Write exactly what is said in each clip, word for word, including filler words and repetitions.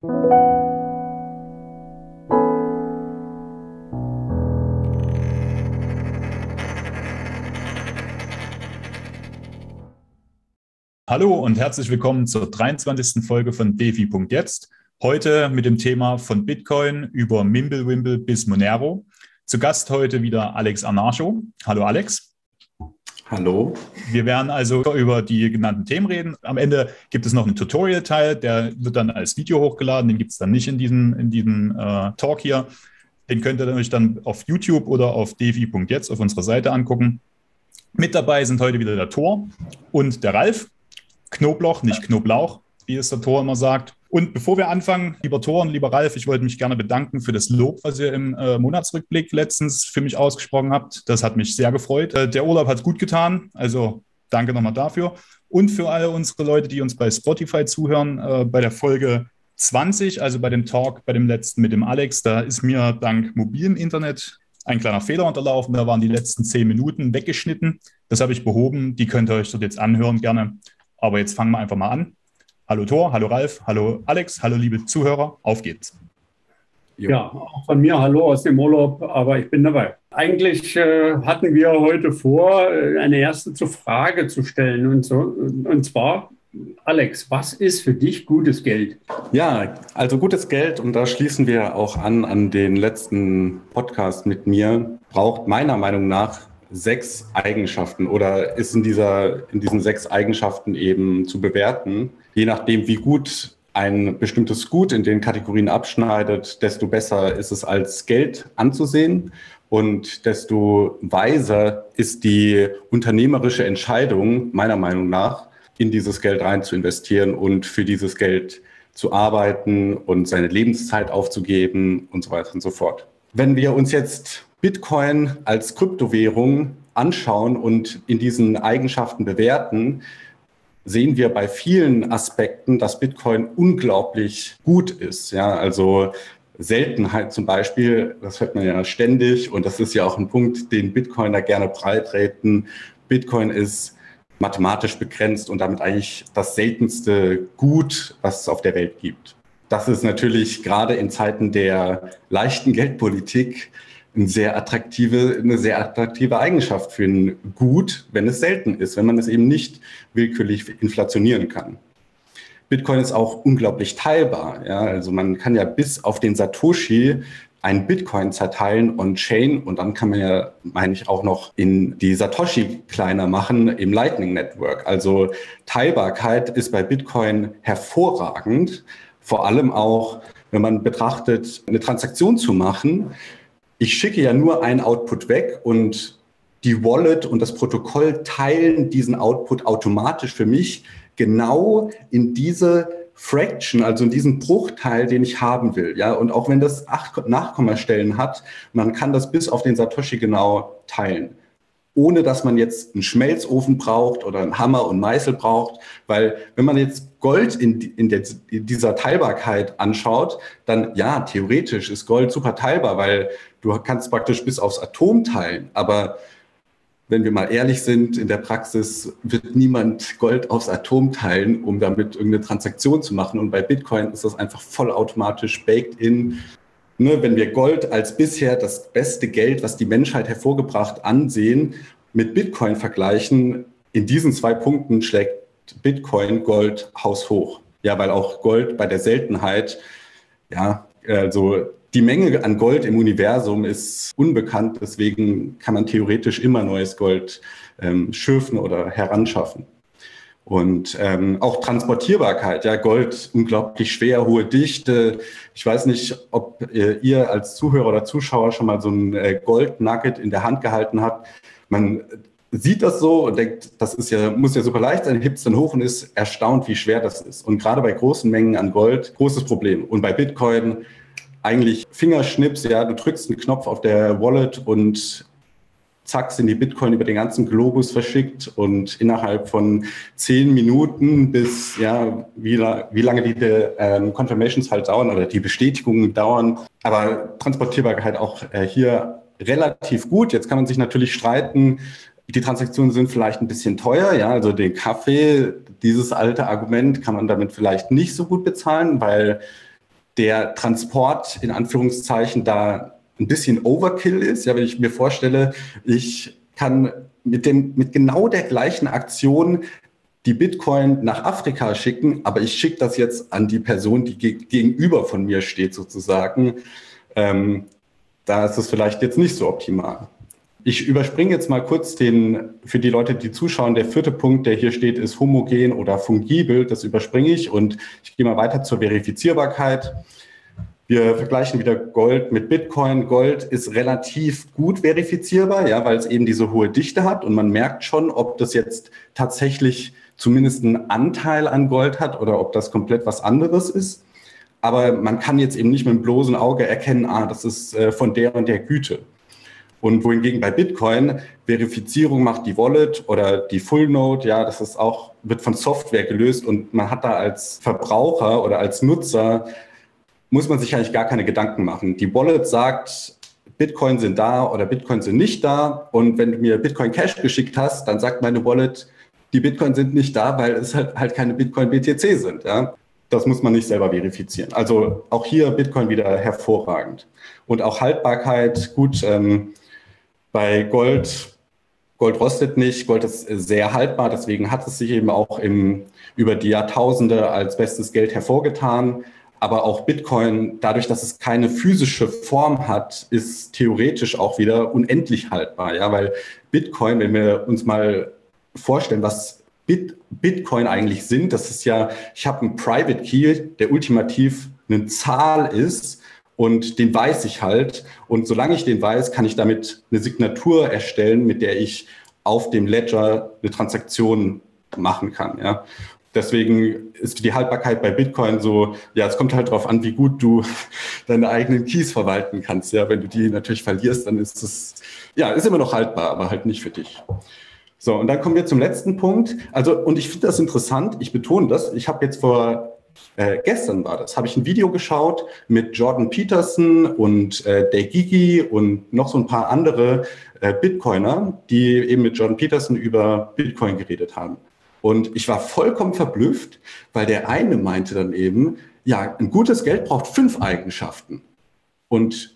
Hallo und herzlich willkommen zur dreiundzwanzigsten Folge von DeFi Punkt Jetzt. Heute mit dem Thema von Bitcoin über Mimblewimble bis Monero. Zu Gast heute wieder Alex Arnarcho. Hallo Alex. Hallo. Wir werden also über die genannten Themen reden. Am Ende gibt es noch einen Tutorial-Teil, der wird dann als Video hochgeladen. Den gibt es dann nicht in diesem, in diesem äh, Talk hier. Den könnt ihr euch dann auf YouTube oder auf DeFi Punkt Jetzt auf unserer Seite angucken. Mit dabei sind heute wieder der Thor und der Ralf. Knoblauch, nicht Knoblauch, wie es der Thor immer sagt. Und bevor wir anfangen, lieber Thor und lieber Ralf, ich wollte mich gerne bedanken für das Lob, was ihr im äh, Monatsrückblick letztens für mich ausgesprochen habt. Das hat mich sehr gefreut. Äh, der Urlaub hat gut getan, also danke nochmal dafür. Und für alle unsere Leute, die uns bei Spotify zuhören, äh, bei der Folge zwanzig, also bei dem Talk, bei dem letzten mit dem Alex, da ist mir dank mobilem Internet ein kleiner Fehler unterlaufen. Da waren die letzten zehn Minuten weggeschnitten. Das habe ich behoben. Die könnt ihr euch dort jetzt anhören, gerne. Aber jetzt fangen wir einfach mal an. Hallo Thor, hallo Ralf, hallo Alex, hallo liebe Zuhörer, auf geht's. Ja, auch von mir hallo aus dem Urlaub, aber ich bin dabei. Eigentlich äh, hatten wir heute vor, eine erste zur Frage zu stellen und, so, und zwar, Alex, was ist für dich gutes Geld? Ja, also gutes Geld, und da schließen wir auch an an den letzten Podcast mit mir, braucht meiner Meinung nach sechs Eigenschaften oder ist in, dieser, in diesen sechs Eigenschaften eben zu bewerten. Je nachdem, wie gut ein bestimmtes Gut in den Kategorien abschneidet, desto besser ist es als Geld anzusehen und desto weiser ist die unternehmerische Entscheidung, meiner Meinung nach, in dieses Geld rein zu investieren und für dieses Geld zu arbeiten und seine Lebenszeit aufzugeben und so weiter und so fort. Wenn wir uns jetzt Bitcoin als Kryptowährung anschauen und in diesen Eigenschaften bewerten, sehen wir bei vielen Aspekten, dass Bitcoin unglaublich gut ist. Ja, also Seltenheit zum Beispiel, das hört man ja ständig und das ist ja auch ein Punkt, den Bitcoiner gerne breitreten. Bitcoin ist mathematisch begrenzt und damit eigentlich das seltenste Gut, was es auf der Welt gibt. Das ist natürlich gerade in Zeiten der leichten Geldpolitik eine sehr attraktive, eine sehr attraktive Eigenschaft für ein Gut, wenn es selten ist, wenn man es eben nicht willkürlich inflationieren kann. Bitcoin ist auch unglaublich teilbar. Ja? Also man kann ja bis auf den Satoshi einen Bitcoin zerteilen on-chain und dann kann man ja, meine ich, auch noch in die Satoshi kleiner machen im Lightning Network. Also Teilbarkeit ist bei Bitcoin hervorragend, vor allem auch, wenn man betrachtet, eine Transaktion zu machen. Ich schicke ja nur einen Output weg und die Wallet und das Protokoll teilen diesen Output automatisch für mich genau in diese Fraction, also in diesen Bruchteil, den ich haben will. Ja, und auch wenn das acht Nachkommastellen hat, man kann das bis auf den Satoshi genau teilen, ohne dass man jetzt einen Schmelzofen braucht oder einen Hammer und Meißel braucht. Weil wenn man jetzt Gold in, in, der, in dieser Teilbarkeit anschaut, dann ja, theoretisch ist Gold super teilbar, weil du kannst praktisch bis aufs Atom teilen. Aber wenn wir mal ehrlich sind, in der Praxis wird niemand Gold aufs Atom teilen, um damit irgendeine Transaktion zu machen. Und bei Bitcoin ist das einfach vollautomatisch baked in. Ne, wenn wir Gold als bisher das beste Geld, was die Menschheit hervorgebracht, ansehen, mit Bitcoin vergleichen, in diesen zwei Punkten schlägt Bitcoin Gold haushoch. Ja, weil auch Gold bei der Seltenheit, ja, also die Menge an Gold im Universum ist unbekannt, deswegen kann man theoretisch immer neues Gold ähm, schürfen oder heranschaffen. Und ähm, auch Transportierbarkeit, ja, Gold unglaublich schwer, hohe Dichte. Ich weiß nicht, ob äh, ihr als Zuhörer oder Zuschauer schon mal so ein äh, Gold-Nugget in der Hand gehalten habt. Man sieht das so und denkt, das ist ja, muss ja super leicht sein, hebt es dann hoch und ist erstaunt, wie schwer das ist. Und gerade bei großen Mengen an Gold, großes Problem. Und bei Bitcoin eigentlich Fingerschnips, ja, du drückst einen Knopf auf der Wallet und zack, sind die Bitcoin über den ganzen Globus verschickt und innerhalb von zehn Minuten bis, ja, wie, wie lange die ähm, Confirmations halt dauern oder die Bestätigungen dauern. Aber Transportierbarkeit auch äh, hier relativ gut. Jetzt kann man sich natürlich streiten, die Transaktionen sind vielleicht ein bisschen teuer, ja, also den Kaffee, dieses alte Argument kann man damit vielleicht nicht so gut bezahlen, weil der Transport in Anführungszeichen da ein bisschen Overkill ist. Ja, wenn ich mir vorstelle, ich kann mit dem, mit genau der gleichen Aktion die Bitcoin nach Afrika schicken, aber ich schicke das jetzt an die Person, die ge- gegenüber von mir steht sozusagen. Ähm, da ist es vielleicht jetzt nicht so optimal. Ich überspringe jetzt mal kurz den, für die Leute, die zuschauen, der vierte Punkt, der hier steht, ist homogen oder fungibel. Das überspringe ich und ich gehe mal weiter zur Verifizierbarkeit. Wir vergleichen wieder Gold mit Bitcoin. Gold ist relativ gut verifizierbar, ja, weil es eben diese hohe Dichte hat und man merkt schon, ob das jetzt tatsächlich zumindest einen Anteil an Gold hat oder ob das komplett was anderes ist. Aber man kann jetzt eben nicht mit dem bloßen Auge erkennen, ah, das ist äh, von der und der Güte. Und wohingegen bei Bitcoin Verifizierung macht die Wallet oder die Full Node, ja, das ist auch, wird von Software gelöst und man hat da als Verbraucher oder als Nutzer, muss man sich eigentlich gar keine Gedanken machen. Die Wallet sagt, Bitcoin sind da oder Bitcoin sind nicht da. Und wenn du mir Bitcoin Cash geschickt hast, dann sagt meine Wallet, die Bitcoin sind nicht da, weil es halt, halt keine Bitcoin B T C sind. Ja? Das muss man nicht selber verifizieren. Also auch hier Bitcoin wieder hervorragend. Und auch Haltbarkeit, gut, ähm, bei Gold, Gold rostet nicht, Gold ist sehr haltbar, deswegen hat es sich eben auch im, über die Jahrtausende als bestes Geld hervorgetan. Aber auch Bitcoin, dadurch, dass es keine physische Form hat, ist theoretisch auch wieder unendlich haltbar. Ja, weil Bitcoin, wenn wir uns mal vorstellen, was Bit, Bitcoin eigentlich sind, das ist ja, ich habe einen Private Key, der ultimativ eine Zahl ist und den weiß ich halt. Und solange ich den weiß, kann ich damit eine Signatur erstellen, mit der ich auf dem Ledger eine Transaktion machen kann. Ja. Deswegen ist die Haltbarkeit bei Bitcoin so, ja, es kommt halt darauf an, wie gut du deine eigenen Keys verwalten kannst. Ja, wenn du die natürlich verlierst, dann ist es, ja, ist immer noch haltbar, aber halt nicht für dich. So, und dann kommen wir zum letzten Punkt. Also, und ich finde das interessant, ich betone das, ich habe jetzt vor, äh, gestern war das, habe ich ein Video geschaut mit Jordan Peterson und äh, Dave Gigi und noch so ein paar andere äh, Bitcoiner, die eben mit Jordan Peterson über Bitcoin geredet haben. Und ich war vollkommen verblüfft, weil der eine meinte dann eben, ja, ein gutes Geld braucht fünf Eigenschaften. Und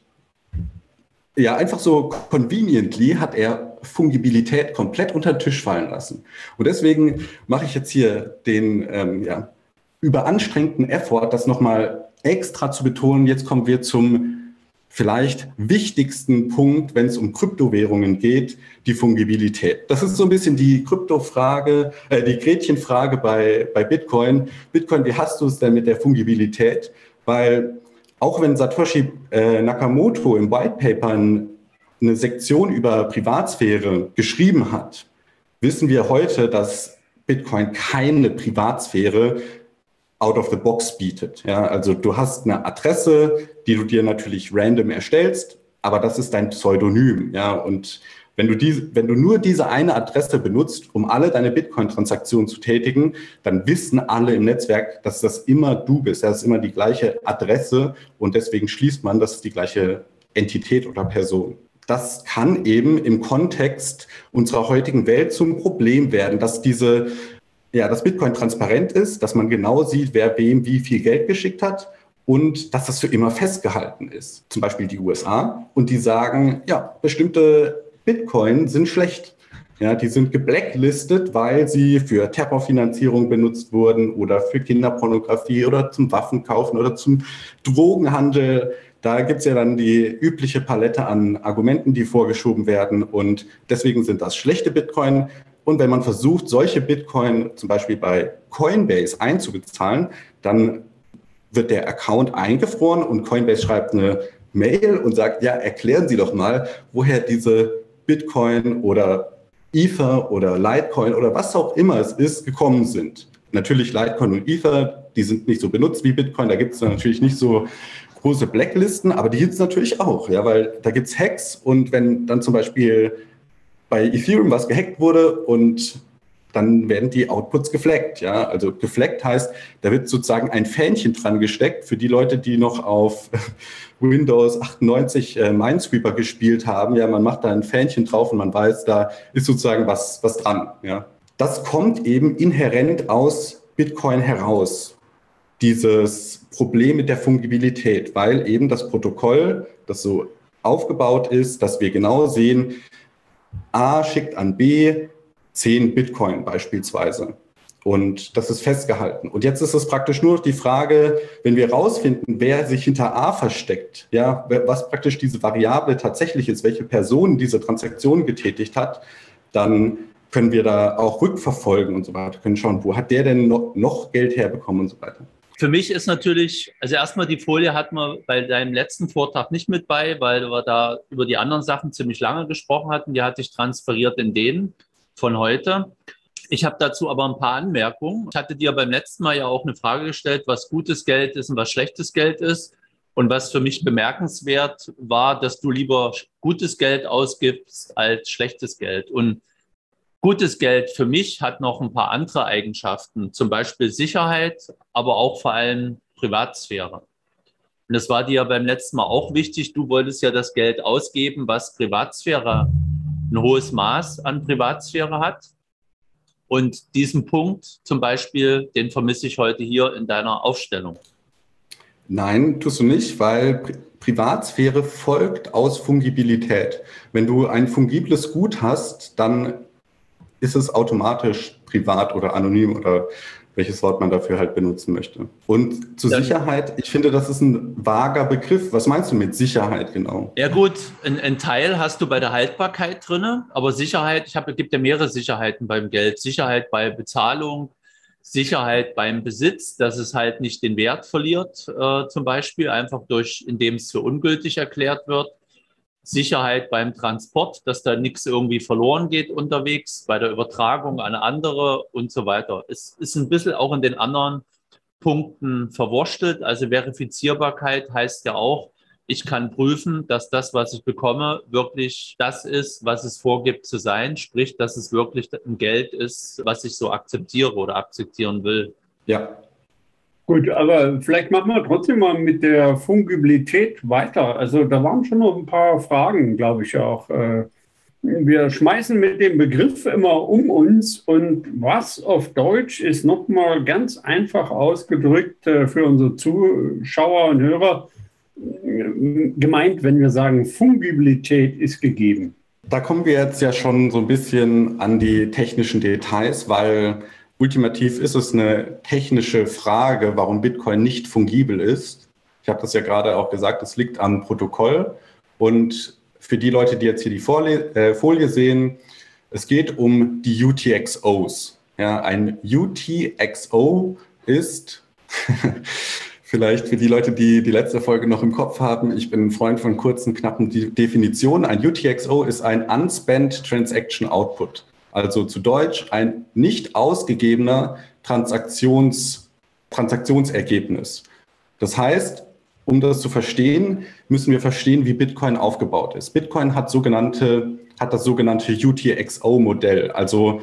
ja, einfach so conveniently hat er Fungibilität komplett unter den Tisch fallen lassen. Und deswegen mache ich jetzt hier den ähm, ja, überanstrengten Effort, das nochmal extra zu betonen. Jetzt kommen wir zum vielleicht wichtigsten Punkt, wenn es um Kryptowährungen geht, die Fungibilität. Das ist so ein bisschen die Kryptofrage, äh, die Gretchenfrage bei, bei Bitcoin. Bitcoin, wie hast du es denn mit der Fungibilität? Weil auch wenn Satoshi äh, Nakamoto im White Paper ein, eine Sektion über Privatsphäre geschrieben hat, wissen wir heute, dass Bitcoin keine Privatsphäre out of the box bietet. Ja, also du hast eine Adresse, die du dir natürlich random erstellst, aber das ist dein Pseudonym. Ja, und wenn du diese, wenn du nur diese eine Adresse benutzt, um alle deine Bitcoin-Transaktionen zu tätigen, dann wissen alle im Netzwerk, dass das immer du bist. Das ist immer die gleiche Adresse und deswegen schließt man, das ist die gleiche Entität oder Person. Das kann eben im Kontext unserer heutigen Welt zum Problem werden, dass diese Ja, dass Bitcoin transparent ist, dass man genau sieht, wer wem wie viel Geld geschickt hat und dass das für immer festgehalten ist. Zum Beispiel die U S A und die sagen, ja, bestimmte Bitcoin sind schlecht. Ja, die sind geblacklistet, weil sie für Terrorfinanzierung benutzt wurden oder für Kinderpornografie oder zum Waffenkaufen oder zum Drogenhandel. Da gibt es ja dann die übliche Palette an Argumenten, die vorgeschoben werden und deswegen sind das schlechte Bitcoin. Und wenn man versucht, solche Bitcoin zum Beispiel bei Coinbase einzubezahlen, dann wird der Account eingefroren und Coinbase schreibt eine Mail und sagt, ja, erklären Sie doch mal, woher diese Bitcoin oder Ether oder Litecoin oder was auch immer es ist, gekommen sind. Natürlich Litecoin und Ether, die sind nicht so benutzt wie Bitcoin, da gibt es natürlich nicht so große Blacklisten, aber die gibt es natürlich auch, ja, weil da gibt es Hacks und wenn dann zum Beispiel bei Ethereum was gehackt wurde und dann werden die Outputs geflaggt. Ja? Also geflaggt heißt, da wird sozusagen ein Fähnchen dran gesteckt für die Leute, die noch auf Windows achtundneunzig äh, Minesweeper gespielt haben. Ja, man macht da ein Fähnchen drauf und man weiß, da ist sozusagen was, was dran. Ja? Das kommt eben inhärent aus Bitcoin heraus. dieses Problem mit der Fungibilität, weil eben das Protokoll, das so aufgebaut ist, dass wir genau sehen, A schickt an B zehn Bitcoin beispielsweise. Und das ist festgehalten. Und jetzt ist es praktisch nur noch die Frage, wenn wir herausfinden, wer sich hinter A versteckt, ja, was praktisch diese Variable tatsächlich ist, welche Person diese Transaktion getätigt hat, dann können wir da auch rückverfolgen und so weiter, können schauen, wo hat der denn noch, noch Geld herbekommen und so weiter. Für mich ist natürlich, also erstmal die Folie hat man bei deinem letzten Vortrag nicht mit bei, weil wir da über die anderen Sachen ziemlich lange gesprochen hatten. Die hatte ich transferiert in den von heute. Ich habe dazu aber ein paar Anmerkungen. Ich hatte dir beim letzten Mal ja auch eine Frage gestellt, was gutes Geld ist und was schlechtes Geld ist. Und was für mich bemerkenswert war, dass du lieber gutes Geld ausgibst als schlechtes Geld. Und gutes Geld für mich hat noch ein paar andere Eigenschaften, zum Beispiel Sicherheit, aber auch vor allem Privatsphäre. Und das war dir beim letzten Mal auch wichtig. Du wolltest ja das Geld ausgeben, was Privatsphäre, ein hohes Maß an Privatsphäre hat. Und diesen Punkt zum Beispiel, den vermisse ich heute hier in deiner Aufstellung. Nein, tust du nicht, weil Pri- Privatsphäre folgt aus Fungibilität. Wenn du ein fungibles Gut hast, dann ist es automatisch privat oder anonym oder welches Wort man dafür halt benutzen möchte. Und zur Dann, Sicherheit, ich finde, das ist ein vager Begriff. Was meinst du mit Sicherheit genau? Ja gut, ein, ein Teil hast du bei der Haltbarkeit drin, aber Sicherheit, ich habe, es gibt ja mehrere Sicherheiten beim Geld. Sicherheit bei Bezahlung, Sicherheit beim Besitz, dass es halt nicht den Wert verliert, äh, zum Beispiel, einfach durch, indem es für ungültig erklärt wird. Sicherheit beim Transport, dass da nichts irgendwie verloren geht unterwegs, bei der Übertragung an andere und so weiter. Es ist ein bisschen auch in den anderen Punkten verwurstelt. Also Verifizierbarkeit heißt ja auch, ich kann prüfen, dass das, was ich bekomme, wirklich das ist, was es vorgibt zu sein. Sprich, dass es wirklich ein Geld ist, was ich so akzeptiere oder akzeptieren will. Ja. Gut, aber vielleicht machen wir trotzdem mal mit der Fungibilität weiter. Also da waren schon noch ein paar Fragen, glaube ich auch. Wir schmeißen mit dem Begriff immer um uns und was auf Deutsch ist nochmal ganz einfach ausgedrückt für unsere Zuschauer und Hörer gemeint, wenn wir sagen, Fungibilität ist gegeben. Da kommen wir jetzt ja schon so ein bisschen an die technischen Details, weil ultimativ ist es eine technische Frage, warum Bitcoin nicht fungibel ist. Ich habe das ja gerade auch gesagt, es liegt am Protokoll. Und für die Leute, die jetzt hier die Folie, äh, Folie sehen, es geht um die U T X Os. Ja, ein U T X O ist, vielleicht für die Leute, die die letzte Folge noch im Kopf haben, ich bin ein Freund von kurzen, knappen Definitionen. Ein U T X O ist ein Unspent Transaction Output. Also zu Deutsch ein nicht ausgegebener Transaktions, Transaktionsergebnis. Das heißt, um das zu verstehen, müssen wir verstehen, wie Bitcoin aufgebaut ist. Bitcoin hat, sogenannte, hat das sogenannte U T X O-Modell. Also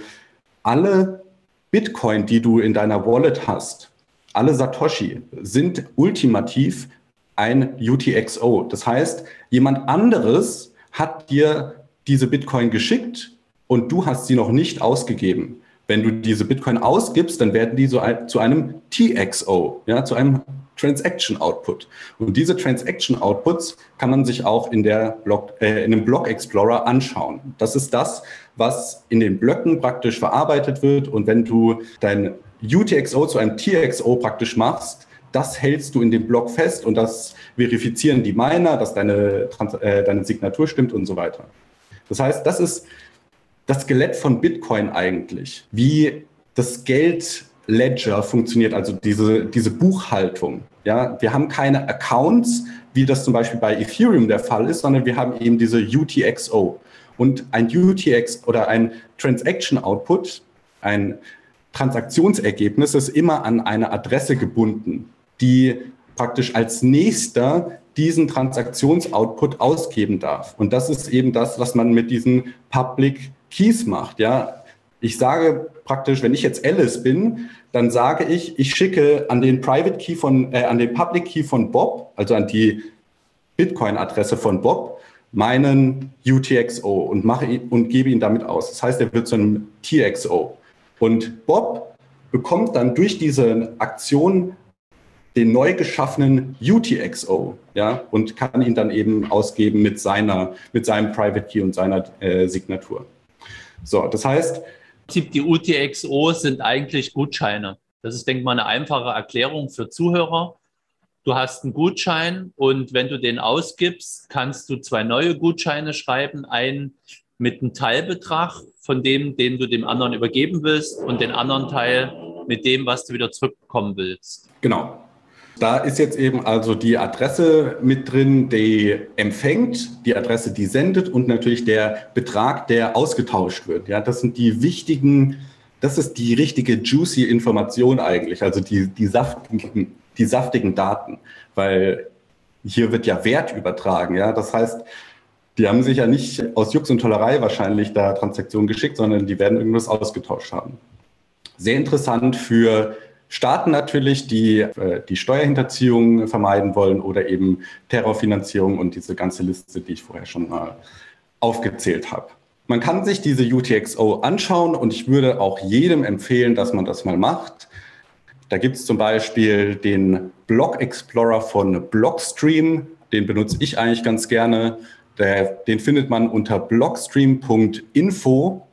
alle Bitcoin, die du in deiner Wallet hast, alle Satoshi, sind ultimativ ein U T X O. Das heißt, jemand anderes hat dir diese Bitcoin geschickt, und du hast sie noch nicht ausgegeben. Wenn du diese Bitcoin ausgibst, dann werden die so ein, zu einem T X O, ja, zu einem Transaction Output. Und diese Transaction Outputs kann man sich auch in, der Block, äh, in einem Block Explorer anschauen. Das ist das, was in den Blöcken praktisch verarbeitet wird. Und wenn du dein U T X O zu einem T X O praktisch machst, das hältst du in dem Block fest und das verifizieren die Miner, dass deine, äh, deine Signatur stimmt und so weiter. Das heißt, das ist das Skelett von Bitcoin eigentlich, wie das Geldledger funktioniert, also diese, diese Buchhaltung. Ja, wir haben keine Accounts, wie das zum Beispiel bei Ethereum der Fall ist, sondern wir haben eben diese U T X O. Und ein U T X oder ein Transaction Output, ein Transaktionsergebnis, ist immer an eine Adresse gebunden, die praktisch als nächster diesen Transaktionsoutput ausgeben darf. Und das ist eben das, was man mit diesen Public Keys macht. Ja, ich sage praktisch, wenn ich jetzt Alice bin, dann sage ich, ich schicke an den Private Key von, äh, an den Public Key von Bob, also an die Bitcoin-Adresse von Bob, meinen U T X O und mache ihn und gebe ihn damit aus. Das heißt, er wird zu einem T X O. Und Bob bekommt dann durch diese Aktion den neu geschaffenen U T X O, ja, und kann ihn dann eben ausgeben mit seiner, mit seinem Private Key und seiner äh, Signatur. So, das heißt, die U T X O sind eigentlich Gutscheine. Das ist, denke ich mal, eine einfache Erklärung für Zuhörer. Du hast einen Gutschein und wenn du den ausgibst, kannst du zwei neue Gutscheine schreiben, einen mit einem Teilbetrag von dem, den du dem anderen übergeben willst und den anderen Teil mit dem, was du wieder zurückbekommen willst. Genau. Da ist jetzt eben also die Adresse mit drin, die empfängt, die Adresse, die sendet und natürlich der Betrag, der ausgetauscht wird. Ja, das sind die wichtigen, das ist die richtige juicy Information eigentlich, also die, die, saftigen, die saftigen Daten, weil hier wird ja Wert übertragen. Ja, das heißt, die haben sich ja nicht aus Jux und Tollerei wahrscheinlich da Transaktionen geschickt, sondern die werden irgendwas ausgetauscht haben. Sehr interessant für Staaten natürlich, die die Steuerhinterziehung vermeiden wollen oder eben Terrorfinanzierung und diese ganze Liste, die ich vorher schon mal aufgezählt habe. Man kann sich diese U T X O anschauen und ich würde auch jedem empfehlen, dass man das mal macht. Da gibt es zum Beispiel den Block Explorer von Blockstream, den benutze ich eigentlich ganz gerne. Der, den findet man unter blockstream punkt info,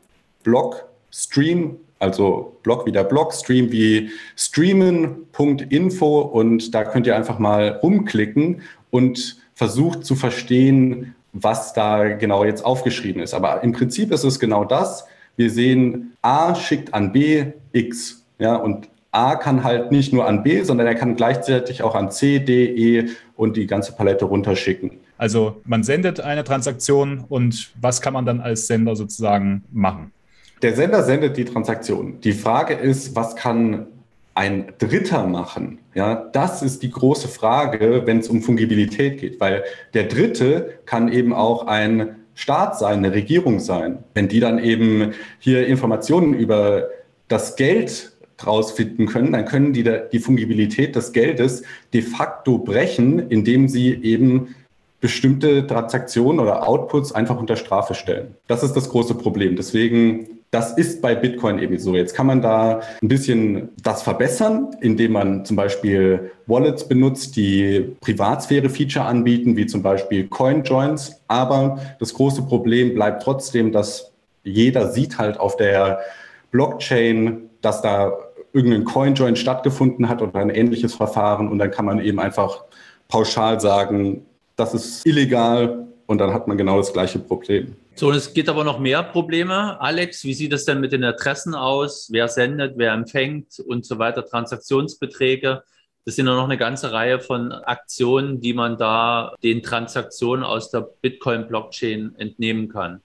Blockstream, also Block wie der Block, Stream wie streamen punkt info und da könnt ihr einfach mal rumklicken und versucht zu verstehen, was da genau jetzt aufgeschrieben ist. Aber im Prinzip ist es genau das. Wir sehen, A schickt an B X, ja, und A kann halt nicht nur an B, sondern er kann gleichzeitig auch an C, D, E und die ganze Palette runterschicken. Also man sendet eine Transaktion und was kann man dann als Sender sozusagen machen? Der Sender sendet die Transaktion. Die Frage ist, was kann ein Dritter machen? Ja, das ist die große Frage, wenn es um Fungibilität geht, weil der Dritte kann eben auch ein Staat sein, eine Regierung sein. Wenn die dann eben hier Informationen über das Geld rausfinden können, dann können die die Fungibilität des Geldes de facto brechen, indem sie eben bestimmte Transaktionen oder Outputs einfach unter Strafe stellen. Das ist das große Problem. Deswegen, das ist bei Bitcoin eben so. Jetzt kann man da ein bisschen das verbessern, indem man zum Beispiel Wallets benutzt, die Privatsphäre-Feature anbieten, wie zum Beispiel CoinJoins. Aber das große Problem bleibt trotzdem, dass jeder sieht halt auf der Blockchain, dass da irgendein CoinJoin stattgefunden hat oder ein ähnliches Verfahren. Und dann kann man eben einfach pauschal sagen, das ist illegal und dann hat man genau das gleiche Problem. So, und es gibt aber noch mehr Probleme. Alex, wie sieht es denn mit den Adressen aus? Wer sendet, wer empfängt und so weiter, Transaktionsbeträge? Das sind ja noch eine ganze Reihe von Aktionen, die man da den Transaktionen aus der Bitcoin-Blockchain entnehmen kann.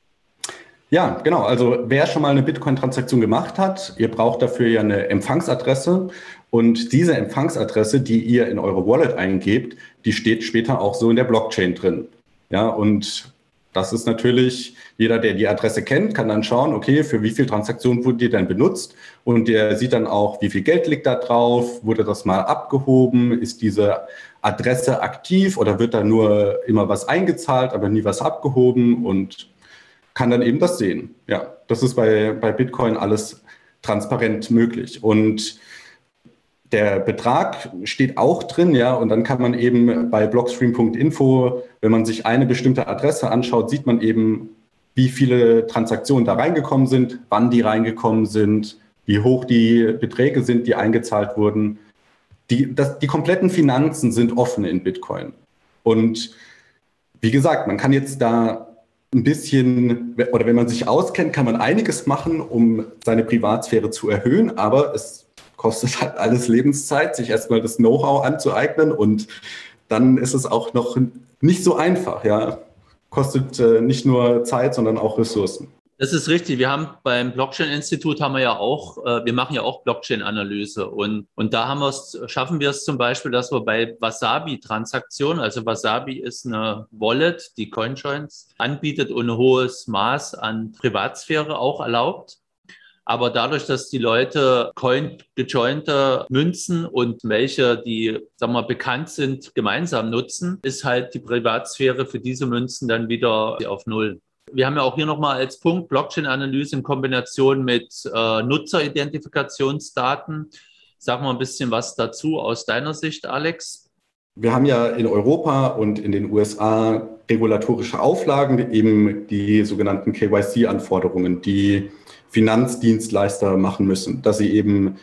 Ja, genau. Also wer schon mal eine Bitcoin-Transaktion gemacht hat, ihr braucht dafür ja eine Empfangsadresse. Und diese Empfangsadresse, die ihr in eure Wallet eingebt, die steht später auch so in der Blockchain drin. Ja, und das ist natürlich, jeder, der die Adresse kennt, kann dann schauen, okay, für wie viele Transaktionen wurde die denn benutzt? Und der sieht dann auch, wie viel Geld liegt da drauf? Wurde das mal abgehoben? Ist diese Adresse aktiv oder wird da nur immer was eingezahlt, aber nie was abgehoben? Und kann dann eben das sehen. Ja, das ist bei, bei Bitcoin alles transparent möglich. Und der Betrag steht auch drin, ja, und dann kann man eben bei blockstream punkt info, wenn man sich eine bestimmte Adresse anschaut, sieht man eben, wie viele Transaktionen da reingekommen sind, wann die reingekommen sind, wie hoch die Beträge sind, die eingezahlt wurden. Die, das, die kompletten Finanzen sind offen in Bitcoin. Und wie gesagt, man kann jetzt da ein bisschen, oder wenn man sich auskennt, kann man einiges machen, um seine Privatsphäre zu erhöhen, aber es kostet halt alles Lebenszeit, sich erstmal das Know-how anzueignen und dann ist es auch noch nicht so einfach, ja. Kostet äh, nicht nur Zeit, sondern auch Ressourcen. Das ist richtig. Wir haben beim Blockchain-Institut haben wir ja auch, äh, wir machen ja auch Blockchain-Analyse und, und da haben wir's, schaffen wir es zum Beispiel, dass wir bei Wasabi-Transaktionen, also Wasabi ist eine Wallet, die CoinJoins anbietet und ein hohes Maß an Privatsphäre auch erlaubt. Aber dadurch, dass die Leute coin-gejointe Münzen und welche, die, sagen wir mal, bekannt sind, gemeinsam nutzen, ist halt die Privatsphäre für diese Münzen dann wieder auf Null. Wir haben ja auch hier nochmal als Punkt Blockchain-Analyse in Kombination mit äh, Nutzeridentifikationsdaten. Sag mal ein bisschen was dazu aus deiner Sicht, Alex. Wir haben ja in Europa und in den U S A regulatorische Auflagen, eben die sogenannten K Y C-Anforderungen, die Finanzdienstleister machen müssen, dass sie eben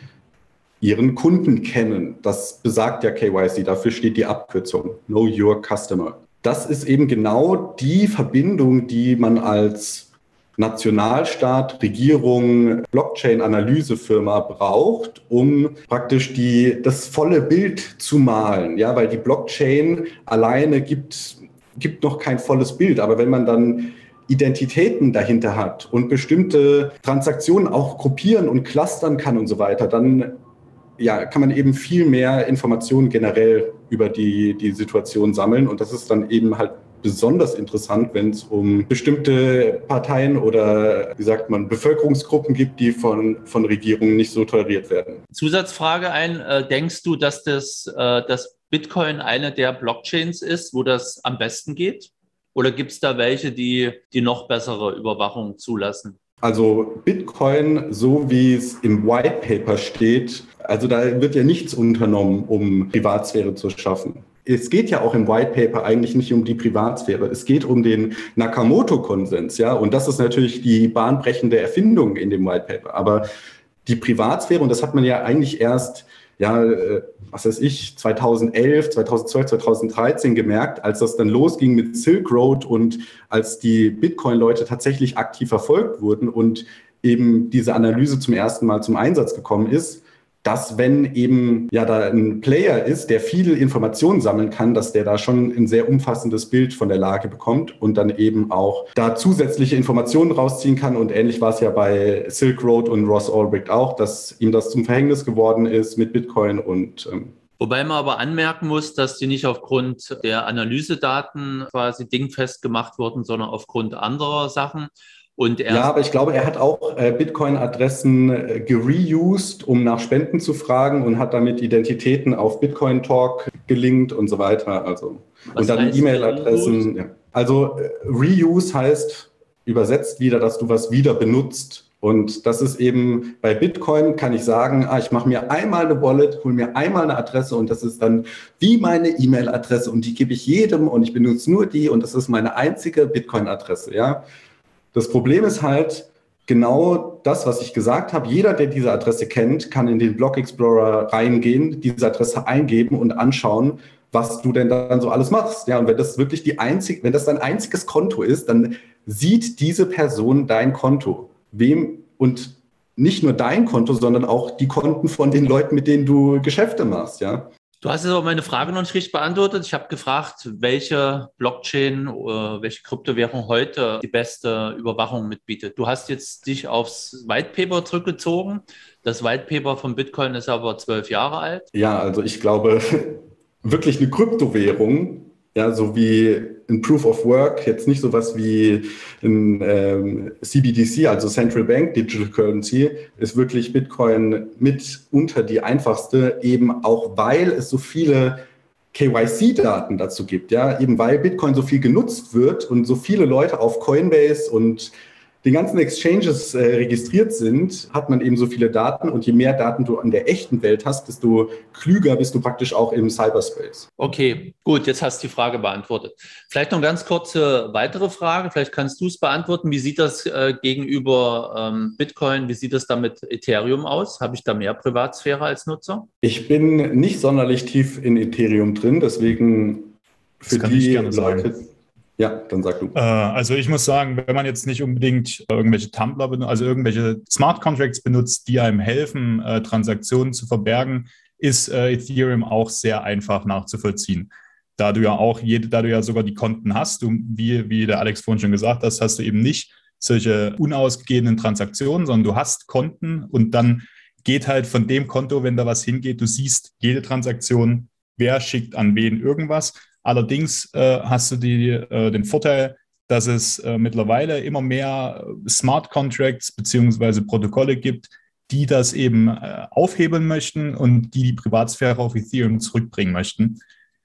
ihren Kunden kennen. Das besagt ja K Y C, dafür steht die Abkürzung, Know Your Customer. Das ist eben genau die Verbindung, die man als Nationalstaat, Regierung, Blockchain-Analysefirma braucht, um praktisch die, das volle Bild zu malen. Ja, weil die Blockchain alleine gibt, gibt noch kein volles Bild. Aber wenn man dann Identitäten dahinter hat und bestimmte Transaktionen auch gruppieren und clustern kann und so weiter, dann ja, kann man eben viel mehr Informationen generell über die, die Situation sammeln. Und das ist dann eben halt besonders interessant, wenn es um bestimmte Parteien oder, wie sagt man, Bevölkerungsgruppen gibt, die von, von Regierungen nicht so toleriert werden. Zusatzfrage ein, äh, denkst du, dass das äh, dass Bitcoin eine der Blockchains ist, wo das am besten geht? Oder gibt es da welche, die, die noch bessere Überwachung zulassen? Also Bitcoin, so wie es im White Paper steht, also da wird ja nichts unternommen, um Privatsphäre zu schaffen. Es geht ja auch im White Paper eigentlich nicht um die Privatsphäre. Es geht um den Nakamoto-Konsens, ja. Und das ist natürlich die bahnbrechende Erfindung in dem White Paper. Aber die Privatsphäre, und das hat man ja eigentlich erst, ja, was weiß ich, zweitausendelf, zweitausendzwölf, zweitausenddreizehn gemerkt, als das dann losging mit Silk Road und als die Bitcoin-Leute tatsächlich aktiv verfolgt wurden und eben diese Analyse zum ersten Mal zum Einsatz gekommen ist, dass wenn eben ja da ein Player ist, der viele Informationen sammeln kann, dass der da schon ein sehr umfassendes Bild von der Lage bekommt und dann eben auch da zusätzliche Informationen rausziehen kann. Und ähnlich war es ja bei Silk Road und Ross Ulbricht auch, dass ihm das zum Verhängnis geworden ist mit Bitcoin und ähm Wobei man aber anmerken muss, dass die nicht aufgrund der Analysedaten quasi dingfest gemacht wurden, sondern aufgrund anderer Sachen. Und ja, aber ich glaube, er hat auch äh, Bitcoin-Adressen äh, gereused, um nach Spenden zu fragen und hat damit Identitäten auf Bitcoin Talk gelinkt und so weiter. Also, und dann E-Mail-Adressen. Ja. Also äh, Reuse heißt übersetzt wieder, dass du was wieder benutzt. Und das ist eben bei Bitcoin, kann ich sagen, ah, ich mache mir einmal eine Wallet, hole mir einmal eine Adresse und das ist dann wie meine E-Mail-Adresse und die gebe ich jedem und ich benutze nur die und das ist meine einzige Bitcoin-Adresse, ja. Das Problem ist halt genau das, was ich gesagt habe. Jeder, der diese Adresse kennt, kann in den Block Explorer reingehen, diese Adresse eingeben und anschauen, was du denn dann so alles machst. Ja, und wenn das wirklich die einzige, wenn das dein einziges Konto ist, dann sieht diese Person dein Konto. Wem und nicht nur dein Konto, sondern auch die Konten von den Leuten, mit denen du Geschäfte machst, ja. Du hast jetzt aber meine Frage noch nicht richtig beantwortet. Ich habe gefragt, welche Blockchain, äh, welche Kryptowährung heute die beste Überwachung mitbietet. Du hast jetzt dich aufs White Paper zurückgezogen. Das White Paper von Bitcoin ist aber zwölf Jahre alt. Ja, also ich glaube, wirklich eine Kryptowährung, ja, so wie ein Proof of Work, jetzt nicht sowas wie ein ähm, C B D C, also Central Bank Digital Currency, ist wirklich Bitcoin mit unter die einfachste, eben auch weil es so viele K Y C-Daten dazu gibt, ja, eben weil Bitcoin so viel genutzt wird und so viele Leute auf Coinbase und den ganzen Exchanges äh, registriert sind, hat man eben so viele Daten und je mehr Daten du an der echten Welt hast, desto klüger bist du praktisch auch im Cyberspace. Okay, gut, jetzt hast du die Frage beantwortet. Vielleicht noch eine ganz kurze weitere Frage, vielleicht kannst du es beantworten. Wie sieht das äh, gegenüber ähm, Bitcoin, wie sieht das da mit Ethereum aus? Habe ich da mehr Privatsphäre als Nutzer? Ich bin nicht sonderlich tief in Ethereum drin, deswegen für das kann die ich gerne Leute... sagen. Ja, dann sag du. Äh, also ich muss sagen, wenn man jetzt nicht unbedingt irgendwelche Tumbler benutzt, also irgendwelche Smart Contracts benutzt, die einem helfen, äh, Transaktionen zu verbergen, ist äh, Ethereum auch sehr einfach nachzuvollziehen. Da du ja auch jede, da du ja sogar die Konten hast, du, wie, wie der Alex vorhin schon gesagt hat, hast du eben nicht solche unausgegebenen Transaktionen, sondern du hast Konten und dann geht halt von dem Konto, wenn da was hingeht, du siehst jede Transaktion, wer schickt an wen irgendwas. Allerdings äh, hast du die, äh, den Vorteil, dass es äh, mittlerweile immer mehr Smart Contracts beziehungsweise Protokolle gibt, die das eben äh, aufhebeln möchten und die die Privatsphäre auf Ethereum zurückbringen möchten.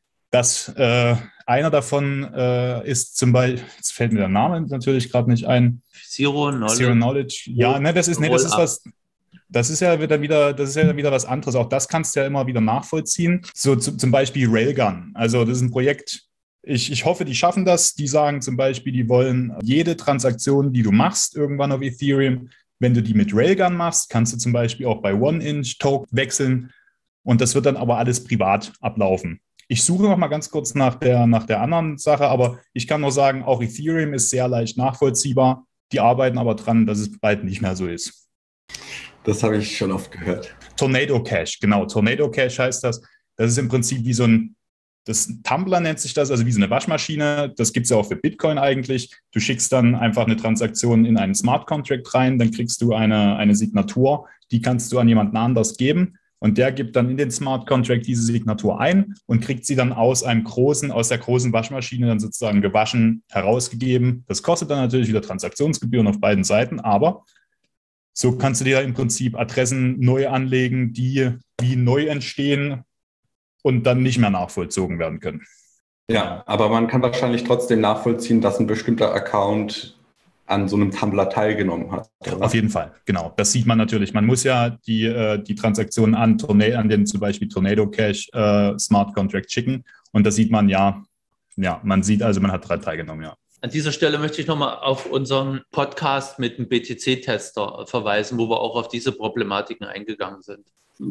Das, äh, einer davon äh, ist zum Beispiel, jetzt fällt mir der Name natürlich gerade nicht ein. Zero Knowledge. Zero Knowledge. Ja, ne, das ist, ne, das ist was... Das ist ja wieder, wieder, das ist ja wieder was anderes. Auch das kannst du ja immer wieder nachvollziehen. So zu, zum Beispiel Railgun. Also das ist ein Projekt, ich, ich hoffe, die schaffen das. Die sagen zum Beispiel, die wollen jede Transaktion, die du machst, irgendwann auf Ethereum, wenn du die mit Railgun machst, kannst du zum Beispiel auch bei One-Inch-Token wechseln. Und das wird dann aber alles privat ablaufen. Ich suche noch mal ganz kurz nach der, nach der anderen Sache, aber ich kann nur sagen, auch Ethereum ist sehr leicht nachvollziehbar. Die arbeiten aber dran, dass es bald nicht mehr so ist. Das habe ich schon oft gehört. Tornado Cash, genau. Tornado Cash heißt das. Das ist im Prinzip wie so ein, das Tumbler nennt sich das, also wie so eine Waschmaschine. Das gibt es ja auch für Bitcoin eigentlich. Du schickst dann einfach eine Transaktion in einen Smart Contract rein, dann kriegst du eine, eine Signatur, die kannst du an jemanden anders geben. Und der gibt dann in den Smart Contract diese Signatur ein und kriegt sie dann aus einem großen, aus der großen Waschmaschine dann sozusagen gewaschen herausgegeben. Das kostet dann natürlich wieder Transaktionsgebühren auf beiden Seiten, aber so kannst du dir im Prinzip Adressen neu anlegen, die wie neu entstehen und dann nicht mehr nachvollzogen werden können. Ja, aber man kann wahrscheinlich trotzdem nachvollziehen, dass ein bestimmter Account an so einem Tumbler teilgenommen hat. Oder? Auf jeden Fall, genau. Das sieht man natürlich. Man muss ja die, äh, die Transaktionen an, Tornado, an den zum Beispiel Tornado Cash äh, Smart Contract schicken und da sieht man ja, ja, man sieht also, man hat daran teilgenommen, ja. An dieser Stelle möchte ich nochmal auf unseren Podcast mit dem B T C-Tester verweisen, wo wir auch auf diese Problematiken eingegangen sind.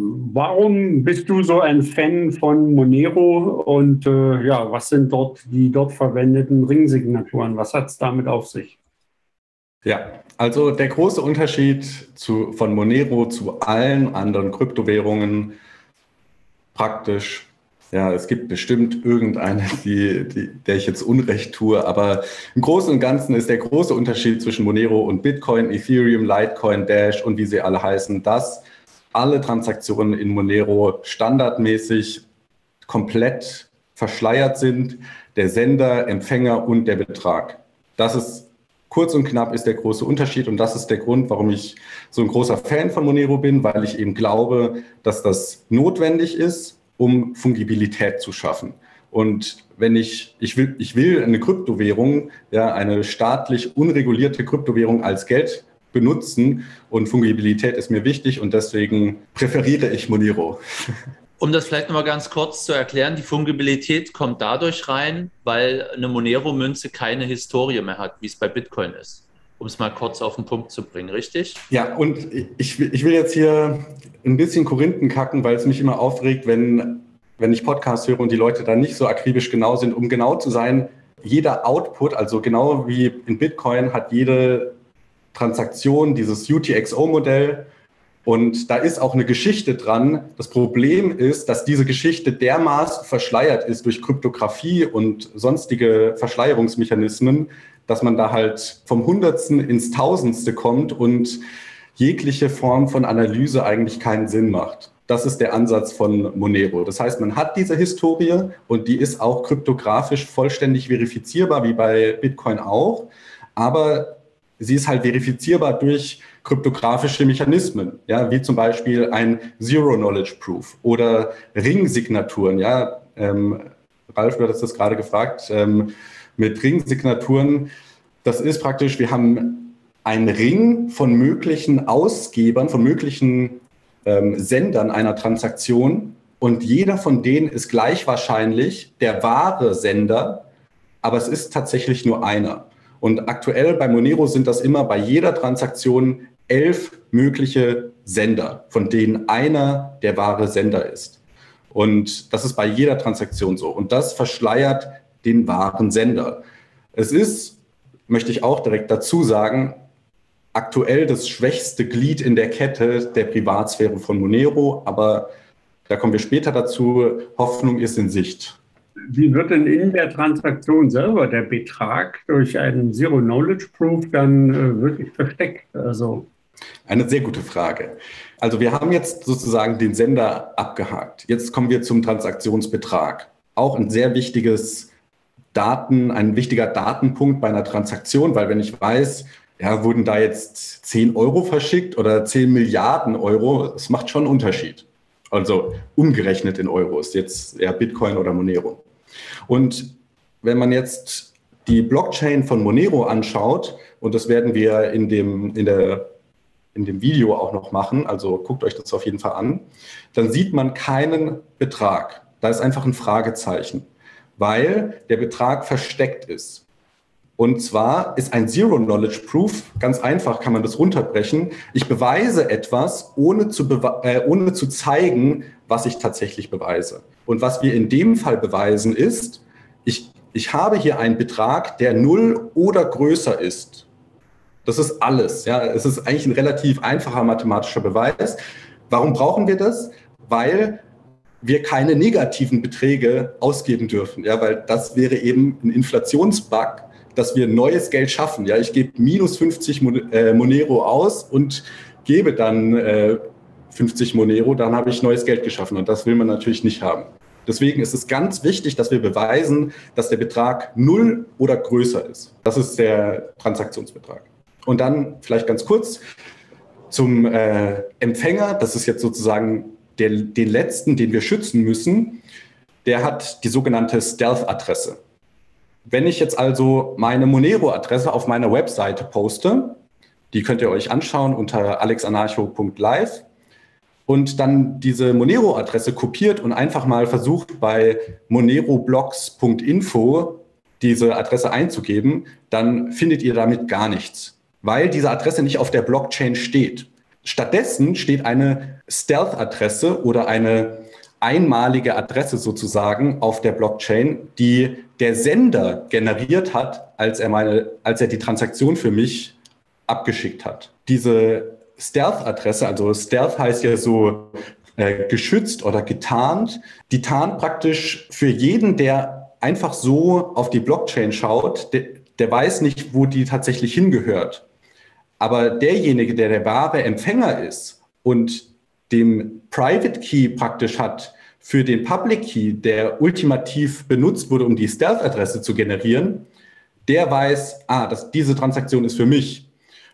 Warum bist du so ein Fan von Monero und äh, ja, was sind dort die dort verwendeten Ringsignaturen? Was hat es damit auf sich? Ja, also der große Unterschied zu, von Monero zu allen anderen Kryptowährungen praktisch, ja, es gibt bestimmt irgendeine, die, die, der ich jetzt Unrecht tue, aber im Großen und Ganzen ist der große Unterschied zwischen Monero und Bitcoin, Ethereum, Litecoin, Dash und wie sie alle heißen, dass alle Transaktionen in Monero standardmäßig komplett verschleiert sind, der Sender, Empfänger und der Betrag. Das ist kurz und knapp ist der große Unterschied und das ist der Grund, warum ich so ein großer Fan von Monero bin, weil ich eben glaube, dass das notwendig ist, um Fungibilität zu schaffen. Und wenn ich, ich will, ich will eine Kryptowährung, ja, eine staatlich unregulierte Kryptowährung als Geld benutzen und Fungibilität ist mir wichtig und deswegen präferiere ich Monero. Um das vielleicht nochmal ganz kurz zu erklären, die Fungibilität kommt dadurch rein, weil eine Monero-Münze keine Historie mehr hat, wie es bei Bitcoin ist. Um es mal kurz auf den Punkt zu bringen, richtig? Ja, und ich, ich will jetzt hier ein bisschen Korinthen kacken, weil es mich immer aufregt, wenn, wenn ich Podcasts höre und die Leute da nicht so akribisch genau sind. Um genau zu sein, jeder Output, also genau wie in Bitcoin, hat jede Transaktion dieses U T X O-Modell. Und da ist auch eine Geschichte dran. Das Problem ist, dass diese Geschichte dermaßen verschleiert ist durch Kryptographie und sonstige Verschleierungsmechanismen, dass man da halt vom Hundertsten ins Tausendste kommt und jegliche Form von Analyse eigentlich keinen Sinn macht. Das ist der Ansatz von Monero. Das heißt, man hat diese Historie und die ist auch kryptografisch vollständig verifizierbar, wie bei Bitcoin auch. Aber sie ist halt verifizierbar durch kryptografische Mechanismen, ja, wie zum Beispiel ein Zero-Knowledge-Proof oder Ringsignaturen. Ja, ähm, Ralf, du hattest das gerade gefragt, ähm, mit Ringsignaturen, das ist praktisch, wir haben einen Ring von möglichen Ausgebern, von möglichen ähm, Sendern einer Transaktion und jeder von denen ist gleich wahrscheinlich der wahre Sender, aber es ist tatsächlich nur einer. Und aktuell bei Monero sind das immer bei jeder Transaktion elf mögliche Sender, von denen einer der wahre Sender ist. Und das ist bei jeder Transaktion so. Und das verschleiert den wahren Sender. Es ist, möchte ich auch direkt dazu sagen, aktuell das schwächste Glied in der Kette der Privatsphäre von Monero, aber da kommen wir später dazu. Hoffnung ist in Sicht. Wie wird denn in der Transaktion selber der Betrag durch einen Zero-Knowledge-Proof dann äh, wirklich versteckt? Also eine sehr gute Frage. Also wir haben jetzt sozusagen den Sender abgehakt. Jetzt kommen wir zum Transaktionsbetrag. Auch ein sehr wichtiges Daten, ein wichtiger Datenpunkt bei einer Transaktion, weil wenn ich weiß, ja, wurden da jetzt zehn Euro verschickt oder zehn Milliarden Euro, das macht schon einen Unterschied. Also umgerechnet in Euros, jetzt eher Bitcoin oder Monero. Und wenn man jetzt die Blockchain von Monero anschaut, und das werden wir in, dem, in, der, in dem Video auch noch machen, also guckt euch das auf jeden Fall an, dann sieht man keinen Betrag. Da ist einfach ein Fragezeichen, weil der Betrag versteckt ist. Und zwar ist ein Zero-Knowledge-Proof, ganz einfach kann man das runterbrechen. Ich beweise etwas, ohne zu, bewe- äh, ohne zu zeigen, was ich tatsächlich beweise. Und was wir in dem Fall beweisen ist, ich, ich habe hier einen Betrag, der null oder größer ist. Das ist alles. Ja, es ist eigentlich ein relativ einfacher mathematischer Beweis. Warum brauchen wir das? Weil wir keine negativen Beträge ausgeben dürfen. Ja, weil das wäre eben ein Inflationsbug, dass wir neues Geld schaffen. Ja, ich gebe minus fünfzig Monero aus und gebe dann äh, fünfzig Monero, dann habe ich neues Geld geschaffen und das will man natürlich nicht haben. Deswegen ist es ganz wichtig, dass wir beweisen, dass der Betrag null oder größer ist. Das ist der Transaktionsbetrag. Und dann vielleicht ganz kurz zum äh, Empfänger. Das ist jetzt sozusagen der, den letzten, den wir schützen müssen. Der hat die sogenannte Stealth-Adresse. Wenn ich jetzt also meine Monero-Adresse auf meiner Webseite poste, die könnt ihr euch anschauen unter alex anarcho punkt live und dann diese Monero-Adresse kopiert und einfach mal versucht bei moneroblogs punkt info diese Adresse einzugeben, dann findet ihr damit gar nichts, weil diese Adresse nicht auf der Blockchain steht. Stattdessen steht eine Stealth-Adresse oder eine einmalige Adresse sozusagen auf der Blockchain, die der Sender generiert hat, als er meine, als er die Transaktion für mich abgeschickt hat. Diese Stealth-Adresse, also Stealth heißt ja so äh, geschützt oder getarnt, die tarnt praktisch für jeden, der einfach so auf die Blockchain schaut, der, der weiß nicht, wo die tatsächlich hingehört. Aber derjenige, der der wahre Empfänger ist und dem Private Key praktisch hat für den Public Key, der ultimativ benutzt wurde, um die Stealth-Adresse zu generieren, der weiß, ah, das, diese Transaktion ist für mich.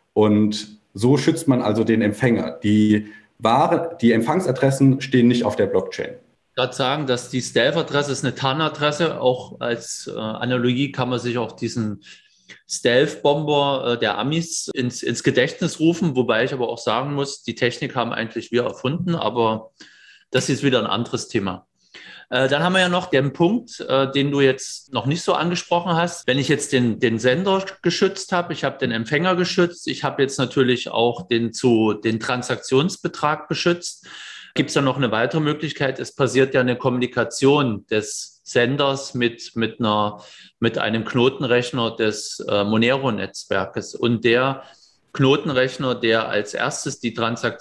Und so schützt man also den Empfänger. Die, wahre, die Empfangsadressen stehen nicht auf der Blockchain. Ich würde sagen, dass die Stealth-Adresse ist eine Tarnadresse. Auch als äh, Analogie kann man sich auch diesen Stealth-Bomber äh, der Amis ins, ins Gedächtnis rufen, wobei ich aber auch sagen muss, die Technik haben eigentlich wir erfunden, aber das ist wieder ein anderes Thema. Äh, dann haben wir ja noch den Punkt, äh, den du jetzt noch nicht so angesprochen hast. Wenn ich jetzt den, den Sender geschützt habe, ich habe den Empfänger geschützt, ich habe jetzt natürlich auch den, zu, den Transaktionsbetrag beschützt, gibt es ja noch eine weitere Möglichkeit. Es passiert ja eine Kommunikation des Senders mit, mit, einer, mit einem Knotenrechner des äh, Monero-Netzwerkes. Und der Knotenrechner, der als erstes die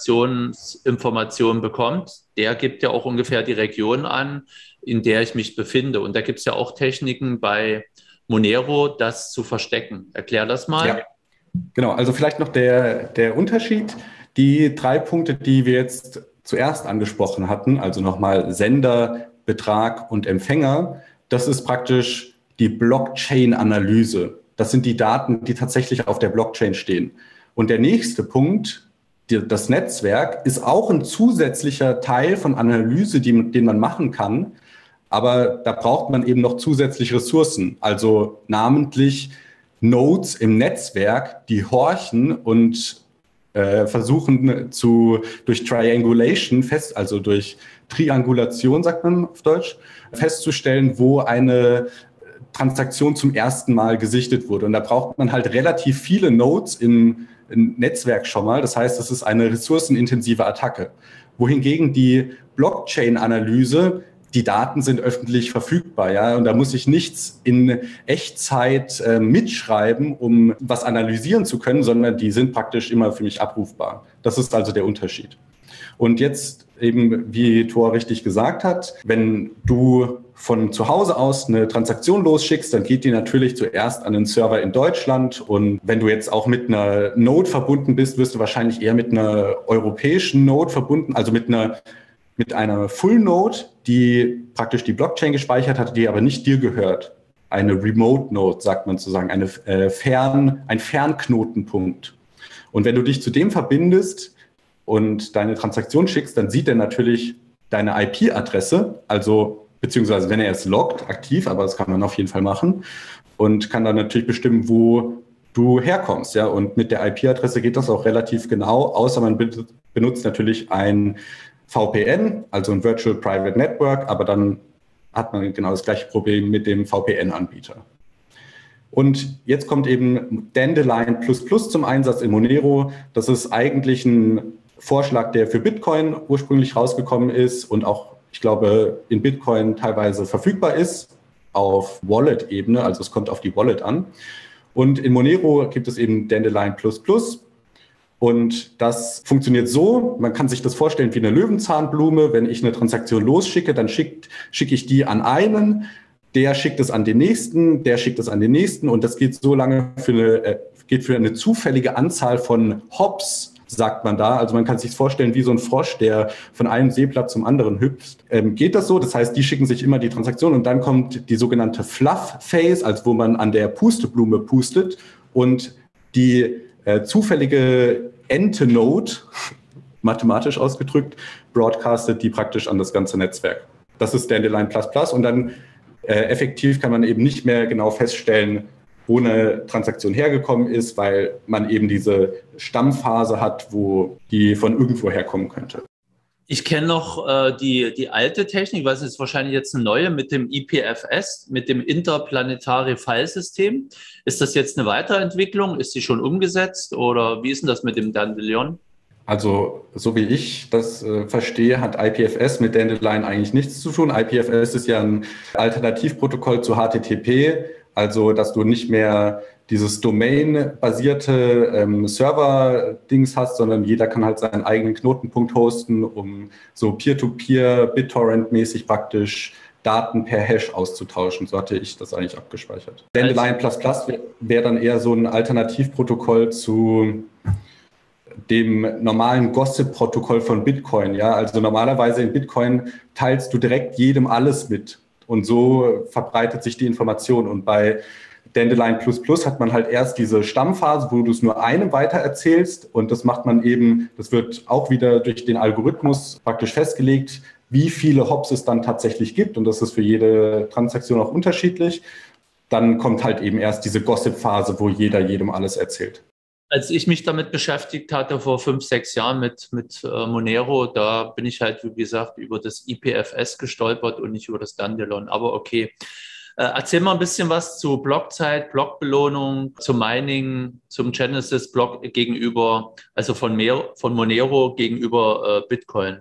Transaktionsinformation bekommt, der gibt ja auch ungefähr die Region an, in der ich mich befinde. Und da gibt es ja auch Techniken bei Monero, das zu verstecken. Erklär das mal. Ja, genau. Also vielleicht noch der, der Unterschied. Die drei Punkte, die wir jetzt zuerst angesprochen hatten, also nochmal Sender, Betrag und Empfänger, das ist praktisch die Blockchain-Analyse. Das sind die Daten, die tatsächlich auf der Blockchain stehen. Und der nächste Punkt, die, das Netzwerk, ist auch ein zusätzlicher Teil von Analyse, die, den man machen kann. Aber da braucht man eben noch zusätzliche Ressourcen, also namentlich Nodes im Netzwerk, die horchen und Äh, versuchen zu durch Triangulation fest, also durch Triangulation, sagt man auf Deutsch, festzustellen, wo eine Transaktion zum ersten Mal gesichtet wurde. Und da braucht man halt relativ viele Nodes im, im Netzwerk schon mal. Das heißt, das ist eine ressourcenintensive Attacke. Wohingegen die Blockchain-Analyse, die Daten sind öffentlich verfügbar, ja, und da muss ich nichts in Echtzeit äh, mitschreiben, um was analysieren zu können, sondern die sind praktisch immer für mich abrufbar. Das ist also der Unterschied. Und jetzt eben, wie Thor richtig gesagt hat, wenn du von zu Hause aus eine Transaktion losschickst, dann geht die natürlich zuerst an den Server in Deutschland. Und wenn du jetzt auch mit einer Node verbunden bist, wirst du wahrscheinlich eher mit einer europäischen Node verbunden, also mit einer mit einer Full Node, die praktisch die Blockchain gespeichert hat, die aber nicht dir gehört. Eine Remote Node, sagt man sozusagen, eine, äh, Fern, ein Fernknotenpunkt. Und wenn du dich zu dem verbindest und deine Transaktion schickst, dann sieht er natürlich deine I P-Adresse, also beziehungsweise wenn er es loggt, aktiv, aber das kann man auf jeden Fall machen und kann dann natürlich bestimmen, wo du herkommst. Ja? Und mit der I P-Adresse geht das auch relativ genau, außer man benutzt natürlich ein V P N, also ein Virtual Private Network, aber dann hat man genau das gleiche Problem mit dem V P N-Anbieter. Und jetzt kommt eben Dandelion Plus Plus zum Einsatz in Monero. Das ist eigentlich ein Vorschlag, der für Bitcoin ursprünglich rausgekommen ist und auch, ich glaube, in Bitcoin teilweise verfügbar ist auf Wallet-Ebene, also es kommt auf die Wallet an. Und in Monero gibt es eben Dandelion Plus Plus. Und das funktioniert so, man kann sich das vorstellen wie eine Löwenzahnblume. Wenn ich eine Transaktion losschicke, dann schickt, schicke ich die an einen, der schickt es an den nächsten, der schickt es an den nächsten. Und das geht so lange für eine, äh, geht für eine zufällige Anzahl von Hops, sagt man da. Also man kann sich vorstellen wie so ein Frosch, der von einem Seeblatt zum anderen hüpft. Ähm, geht das so? Das heißt, die schicken sich immer die Transaktion und dann kommt die sogenannte Fluff Phase, also wo man an der Pusteblume pustet und die äh, zufällige Ente-Node, mathematisch ausgedrückt, broadcastet die praktisch an das ganze Netzwerk. Das ist Dandelion Plus Plus und dann äh, effektiv kann man eben nicht mehr genau feststellen, wo eine Transaktion hergekommen ist, weil man eben diese Stammphase hat, wo die von irgendwo herkommen könnte. Ich kenne noch äh, die, die alte Technik, was ist wahrscheinlich jetzt eine neue mit dem I P F S, mit dem Interplanetary File System. Ist das jetzt eine Weiterentwicklung? Ist die schon umgesetzt oder wie ist denn das mit dem Dandelion? Also, so wie ich das äh, verstehe, hat I P F S mit Dandelion eigentlich nichts zu tun. I P F S ist ja ein Alternativprotokoll zu H T T P, also dass du nicht mehr dieses Domain-basierte ähm, Server-Dings hast, sondern jeder kann halt seinen eigenen Knotenpunkt hosten, um so Peer-to-Peer, BitTorrent-mäßig praktisch Daten per Hash auszutauschen. So hatte ich das eigentlich abgespeichert. Dandelion Plus Plus wäre wär dann eher so ein Alternativprotokoll zu dem normalen Gossip-Protokoll von Bitcoin. Ja? Also normalerweise in Bitcoin teilst du direkt jedem alles mit und so verbreitet sich die Information. Und bei Dandelion Plus Plus hat man halt erst diese Stammphase, wo du es nur einem weitererzählst und das macht man eben, das wird auch wieder durch den Algorithmus praktisch festgelegt, wie viele Hops es dann tatsächlich gibt und das ist für jede Transaktion auch unterschiedlich. Dann kommt halt eben erst diese Gossip-Phase, wo jeder jedem alles erzählt. Als ich mich damit beschäftigt hatte vor fünf, sechs Jahren mit, mit äh, Monero, da bin ich halt, wie gesagt, über das I P F S gestolpert und nicht über das Dandelion. Aber okay. Äh, erzähl mal ein bisschen was zu Blockzeit, Blockbelohnung, zum Mining, zum Genesis-Block gegenüber, also von, Mer von Monero gegenüber äh, Bitcoin.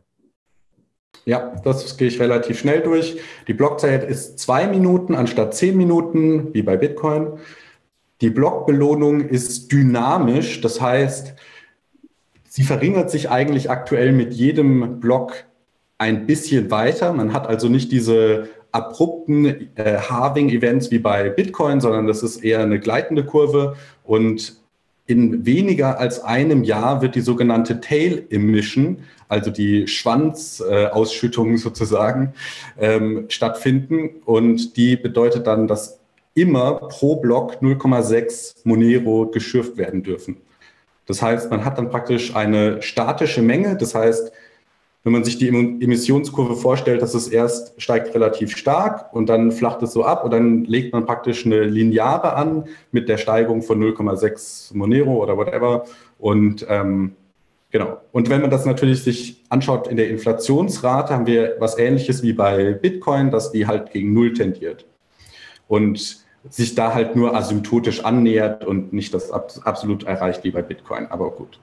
Ja, das gehe ich relativ schnell durch. Die Blockzeit ist zwei Minuten anstatt zehn Minuten, wie bei Bitcoin. Die Blockbelohnung ist dynamisch, das heißt, sie verringert sich eigentlich aktuell mit jedem Block ein bisschen weiter. Man hat also nicht diese abrupten äh, Halving-Events wie bei Bitcoin, sondern das ist eher eine gleitende Kurve und in weniger als einem Jahr wird die sogenannte Tail Emission, also die Schwanzausschüttung äh, sozusagen, ähm, stattfinden und die bedeutet dann, dass immer pro Block null Komma sechs Monero geschürft werden dürfen. Das heißt, man hat dann praktisch eine statische Menge. Das heißt, wenn man sich die Emissionskurve vorstellt, dass es erst steigt relativ stark und dann flacht es so ab und dann legt man praktisch eine Lineare an mit der Steigung von null Komma sechs Monero oder whatever. Und ähm, genau. Und wenn man das natürlich sich anschaut in der Inflationsrate, haben wir was Ähnliches wie bei Bitcoin, dass die halt gegen Null tendiert. Und sich da halt nur asymptotisch annähert und nicht das absolut erreicht wie bei Bitcoin, aber gut.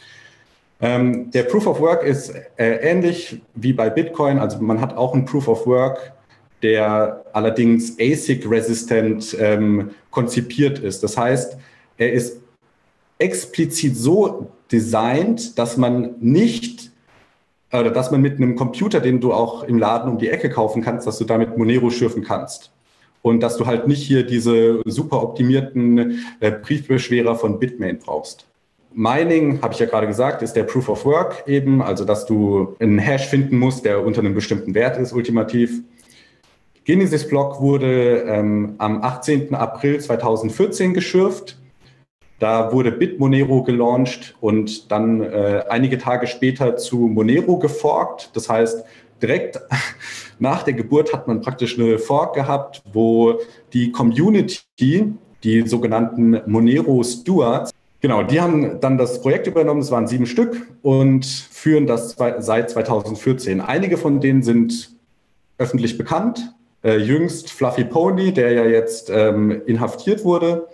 Ähm, der Proof of Work ist äh, ähnlich wie bei Bitcoin, also man hat auch einen Proof of Work, der allerdings A S I C-resistent ähm, konzipiert ist. Das heißt, er ist explizit so designt, dass man nicht, oder dass man mit einem Computer, den du auch im Laden um die Ecke kaufen kannst, dass du damit Monero schürfen kannst. Und dass du halt nicht hier diese super optimierten äh, Briefbeschwerer von Bitmain brauchst. Mining, habe ich ja gerade gesagt, ist der Proof of Work eben, also dass du einen Hash finden musst, der unter einem bestimmten Wert ist, ultimativ. Genesis-Block wurde ähm, am achtzehnten April zweitausendvierzehn geschürft. Da wurde BitMonero gelauncht und dann äh, einige Tage später zu Monero geforkt. Das heißt, direkt nach der Geburt hat man praktisch eine Fork gehabt, wo die Community die sogenannten Monero Stewards. Genau, die haben dann das Projekt übernommen, es waren sieben Stück und führen das seit zweitausendvierzehn. Einige von denen sind öffentlich bekannt. Äh, jüngst Fluffy Pony, der ja jetzt ähm, inhaftiert wurde.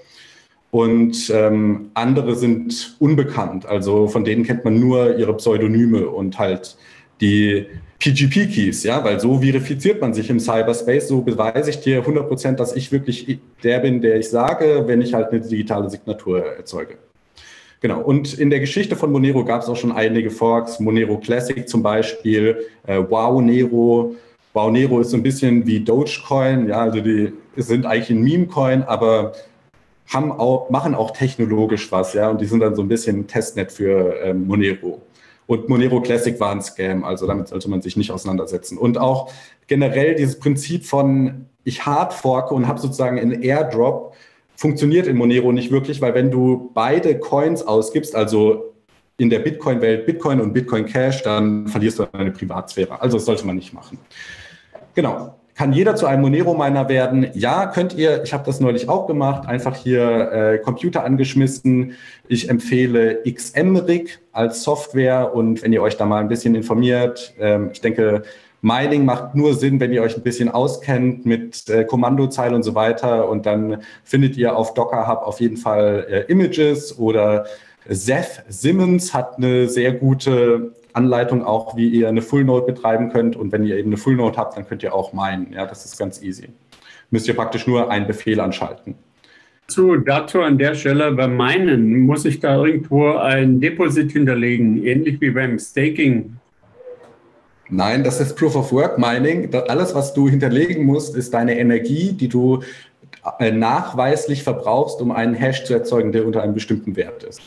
Und ähm, andere sind unbekannt. Also von denen kennt man nur ihre Pseudonyme und halt die P G P-Keys, ja, weil so verifiziert man sich im Cyberspace, so beweise ich dir hundert Prozent, dass ich wirklich der bin, der ich sage, wenn ich halt eine digitale Signatur erzeuge. Genau, und in der Geschichte von Monero gab es auch schon einige Forks, Monero Classic zum Beispiel, äh, WowNero. WowNero ist so ein bisschen wie Dogecoin, ja, also die sind eigentlich ein Meme-Coin, aber haben auch, machen auch technologisch was, ja, und die sind dann so ein bisschen Testnet für ähm, Monero. Und Monero Classic war ein Scam, also damit sollte man sich nicht auseinandersetzen. Und auch generell dieses Prinzip von ich hardforke und habe sozusagen einen Airdrop, funktioniert in Monero nicht wirklich, weil wenn du beide Coins ausgibst, also in der Bitcoin-Welt Bitcoin und Bitcoin Cash, dann verlierst du deine Privatsphäre. Also das sollte man nicht machen. Genau. Kann jeder zu einem Monero-Miner werden? Ja, könnt ihr. Ich habe das neulich auch gemacht. Einfach hier äh, Computer angeschmissen. Ich empfehle Xmrig als Software. Und wenn ihr euch da mal ein bisschen informiert, ähm, ich denke, Mining macht nur Sinn, wenn ihr euch ein bisschen auskennt mit äh, Kommandozeile und so weiter. Und dann findet ihr auf Docker Hub auf jeden Fall äh, Images oder Zeph Simmons hat eine sehr gute Anleitung auch, wie ihr eine Full-Node betreiben könnt. Und wenn ihr eben eine Full-Node habt, dann könnt ihr auch minen. Ja, das ist ganz easy. Müsst ihr praktisch nur einen Befehl anschalten. Zu, dazu an der Stelle beim Minen muss ich da irgendwo ein Deposit hinterlegen, ähnlich wie beim Staking. Nein, das ist Proof of Work Mining. Alles, was du hinterlegen musst, ist deine Energie, die du nachweislich verbrauchst, um einen Hash zu erzeugen, der unter einem bestimmten Wert ist.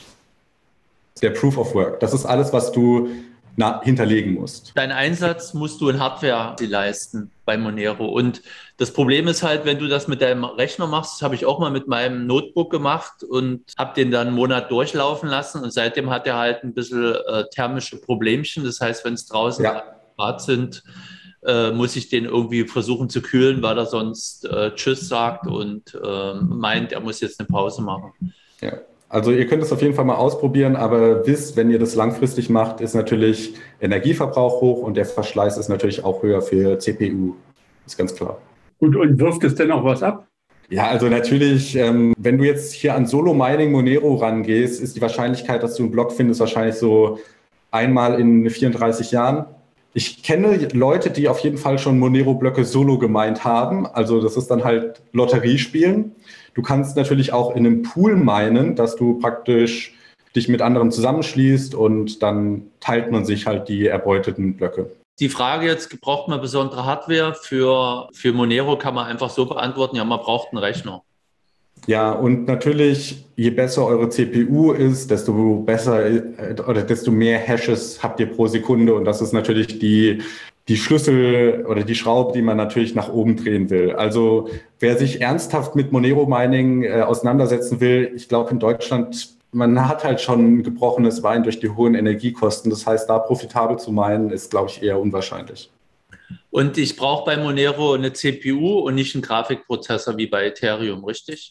Der Proof of Work. Das ist alles, was du na, hinterlegen musst. Deinen Einsatz musst du in Hardware leisten bei Monero. Und das Problem ist halt, wenn du das mit deinem Rechner machst, das habe ich auch mal mit meinem Notebook gemacht und habe den dann einen Monat durchlaufen lassen. Und seitdem hat er halt ein bisschen äh, thermische Problemchen. Das heißt, wenn es draußen ja. Grad sind, äh, muss ich den irgendwie versuchen zu kühlen, weil er sonst äh, Tschüss sagt und äh, meint, er muss jetzt eine Pause machen. Ja. Also ihr könnt es auf jeden Fall mal ausprobieren, aber wisst, wenn ihr das langfristig macht, ist natürlich Energieverbrauch hoch und der Verschleiß ist natürlich auch höher für C P U. Ist ganz klar. Gut, und wirft es denn auch was ab? Ja, also natürlich, ähm, wenn du jetzt hier an Solo-Mining Monero rangehst, ist die Wahrscheinlichkeit, dass du einen Block findest, wahrscheinlich so einmal in vierunddreißig Jahren. Ich kenne Leute, die auf jeden Fall schon Monero-Blöcke solo gemeint haben. Also das ist dann halt Lotteriespielen. Du kannst natürlich auch in einem Pool minen, dass du praktisch dich mit anderen zusammenschließt und dann teilt man sich halt die erbeuteten Blöcke. Die Frage jetzt, braucht man besondere Hardware? Für, für Monero kann man einfach so beantworten, ja, man braucht einen Rechner. Ja, und natürlich, je besser eure C P U ist, desto besser oder desto mehr Hashes habt ihr pro Sekunde. Und das ist natürlich die, die Schlüssel oder die Schraube, die man natürlich nach oben drehen will. Also wer sich ernsthaft mit Monero-Mining äh, auseinandersetzen will, ich glaube in Deutschland, man hat halt schon gebrochenes Bein durch die hohen Energiekosten. Das heißt, da profitabel zu minen, ist, glaube ich, eher unwahrscheinlich. Und ich brauche bei Monero eine C P U und nicht einen Grafikprozessor wie bei Ethereum, richtig?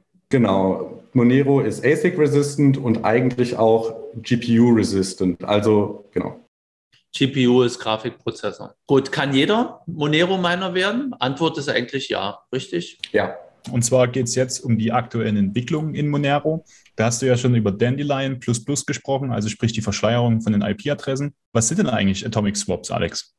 Genau. Monero ist A S I C-resistant und eigentlich auch G P U-resistant. Also, genau. G P U ist Grafikprozessor. Gut, kann jeder Monero-Miner werden? Antwort ist eigentlich ja, richtig? Ja. Und zwar geht es jetzt um die aktuellen Entwicklungen in Monero. Da hast du ja schon über Dandelion plus plus gesprochen, also sprich die Verschleierung von den I P-Adressen. Was sind denn eigentlich Atomic Swaps, Alex?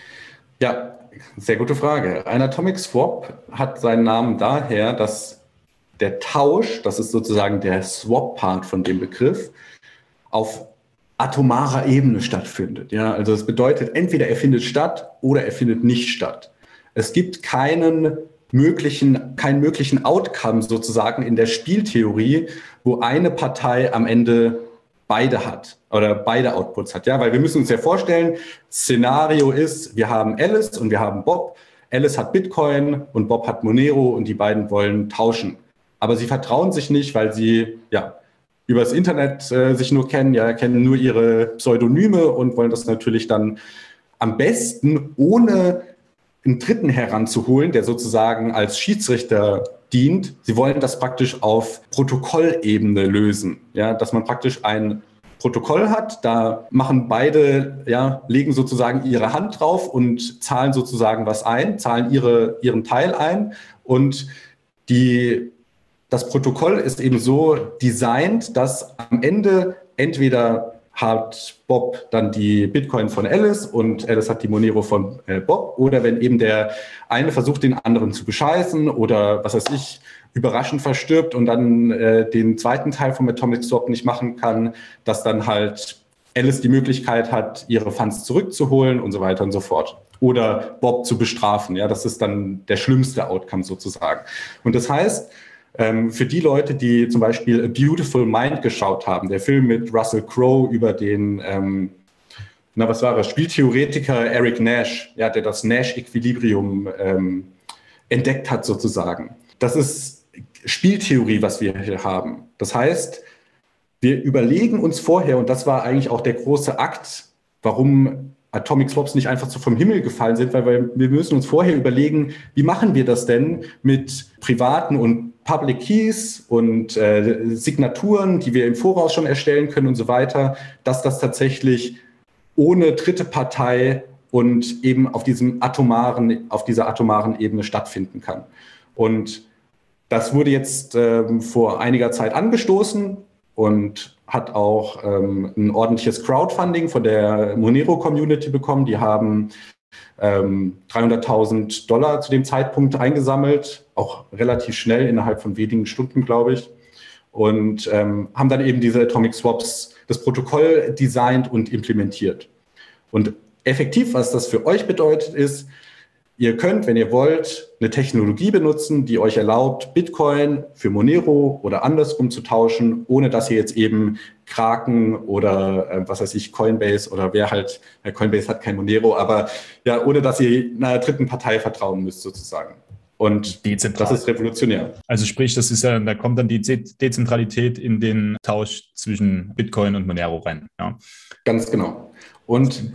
Ja, sehr gute Frage. Ein Atomic Swap hat seinen Namen daher, dass der Tausch, das ist sozusagen der Swap-Part von dem Begriff, auf atomarer Ebene stattfindet. Ja, also das bedeutet, entweder er findet statt oder er findet nicht statt. Es gibt keinen möglichen, keinen möglichen Outcome sozusagen in der Spieltheorie, wo eine Partei am Ende beide hat oder beide Outputs hat. Ja, weil wir müssen uns ja vorstellen, Szenario ist, wir haben Alice und wir haben Bob. Alice hat Bitcoin und Bob hat Monero und die beiden wollen tauschen. Aber sie vertrauen sich nicht, weil sie ja über das Internet äh, sich nur kennen, ja, kennen nur ihre Pseudonyme und wollen das natürlich dann am besten ohne einen Dritten heranzuholen, der sozusagen als Schiedsrichter dient. Sie wollen das praktisch auf Protokollebene lösen, ja, dass man praktisch ein Protokoll hat, da machen beide, ja, legen sozusagen ihre Hand drauf und zahlen sozusagen was ein, zahlen ihre, ihren Teil ein und die, das Protokoll ist eben so designt, dass am Ende entweder hat Bob dann die Bitcoin von Alice und Alice hat die Monero von äh, Bob, oder wenn eben der eine versucht, den anderen zu bescheißen oder was weiß ich, überraschend verstirbt und dann äh, den zweiten Teil vom Atomic Swap nicht machen kann, dass dann halt Alice die Möglichkeit hat, ihre Funds zurückzuholen und so weiter und so fort. Oder Bob zu bestrafen. Ja, das ist dann der schlimmste Outcome sozusagen. Und das heißt, ähm, für die Leute, die zum Beispiel A Beautiful Mind geschaut haben, der Film mit Russell Crowe über den, ähm, na was war er, Spieltheoretiker Eric Nash, ja, der das Nash-Equilibrium ähm, entdeckt hat sozusagen. Das ist Spieltheorie, was wir hier haben. Das heißt, wir überlegen uns vorher, und das war eigentlich auch der große Akt, warum Atomic Swaps nicht einfach so vom Himmel gefallen sind, weil wir müssen uns vorher überlegen, wie machen wir das denn mit privaten und Public Keys und äh, Signaturen, die wir im Voraus schon erstellen können und so weiter, dass das tatsächlich ohne dritte Partei und eben auf diesem atomaren, auf dieser atomaren Ebene stattfinden kann. Und das wurde jetzt ähm, vor einiger Zeit angestoßen und hat auch ähm, ein ordentliches Crowdfunding von der Monero-Community bekommen. Die haben ähm, dreihunderttausend Dollar zu dem Zeitpunkt eingesammelt, auch relativ schnell, innerhalb von wenigen Stunden, glaube ich. Und ähm, haben dann eben diese Atomic Swaps, das Protokoll designt und implementiert. Und effektiv, was das für euch bedeutet, ist, ihr könnt, wenn ihr wollt, eine Technologie benutzen, die euch erlaubt, Bitcoin für Monero oder andersrum zu tauschen, ohne dass ihr jetzt eben Kraken oder äh, was weiß ich, Coinbase oder wer halt, ja, Coinbase hat kein Monero, aber ja, ohne dass ihr einer dritten Partei vertrauen müsst sozusagen. Und dezentral. Das ist revolutionär. Also sprich, das ist ja, da kommt dann die Dezentralität in den Tausch zwischen Bitcoin und Monero rein. Ja. Ganz genau. Und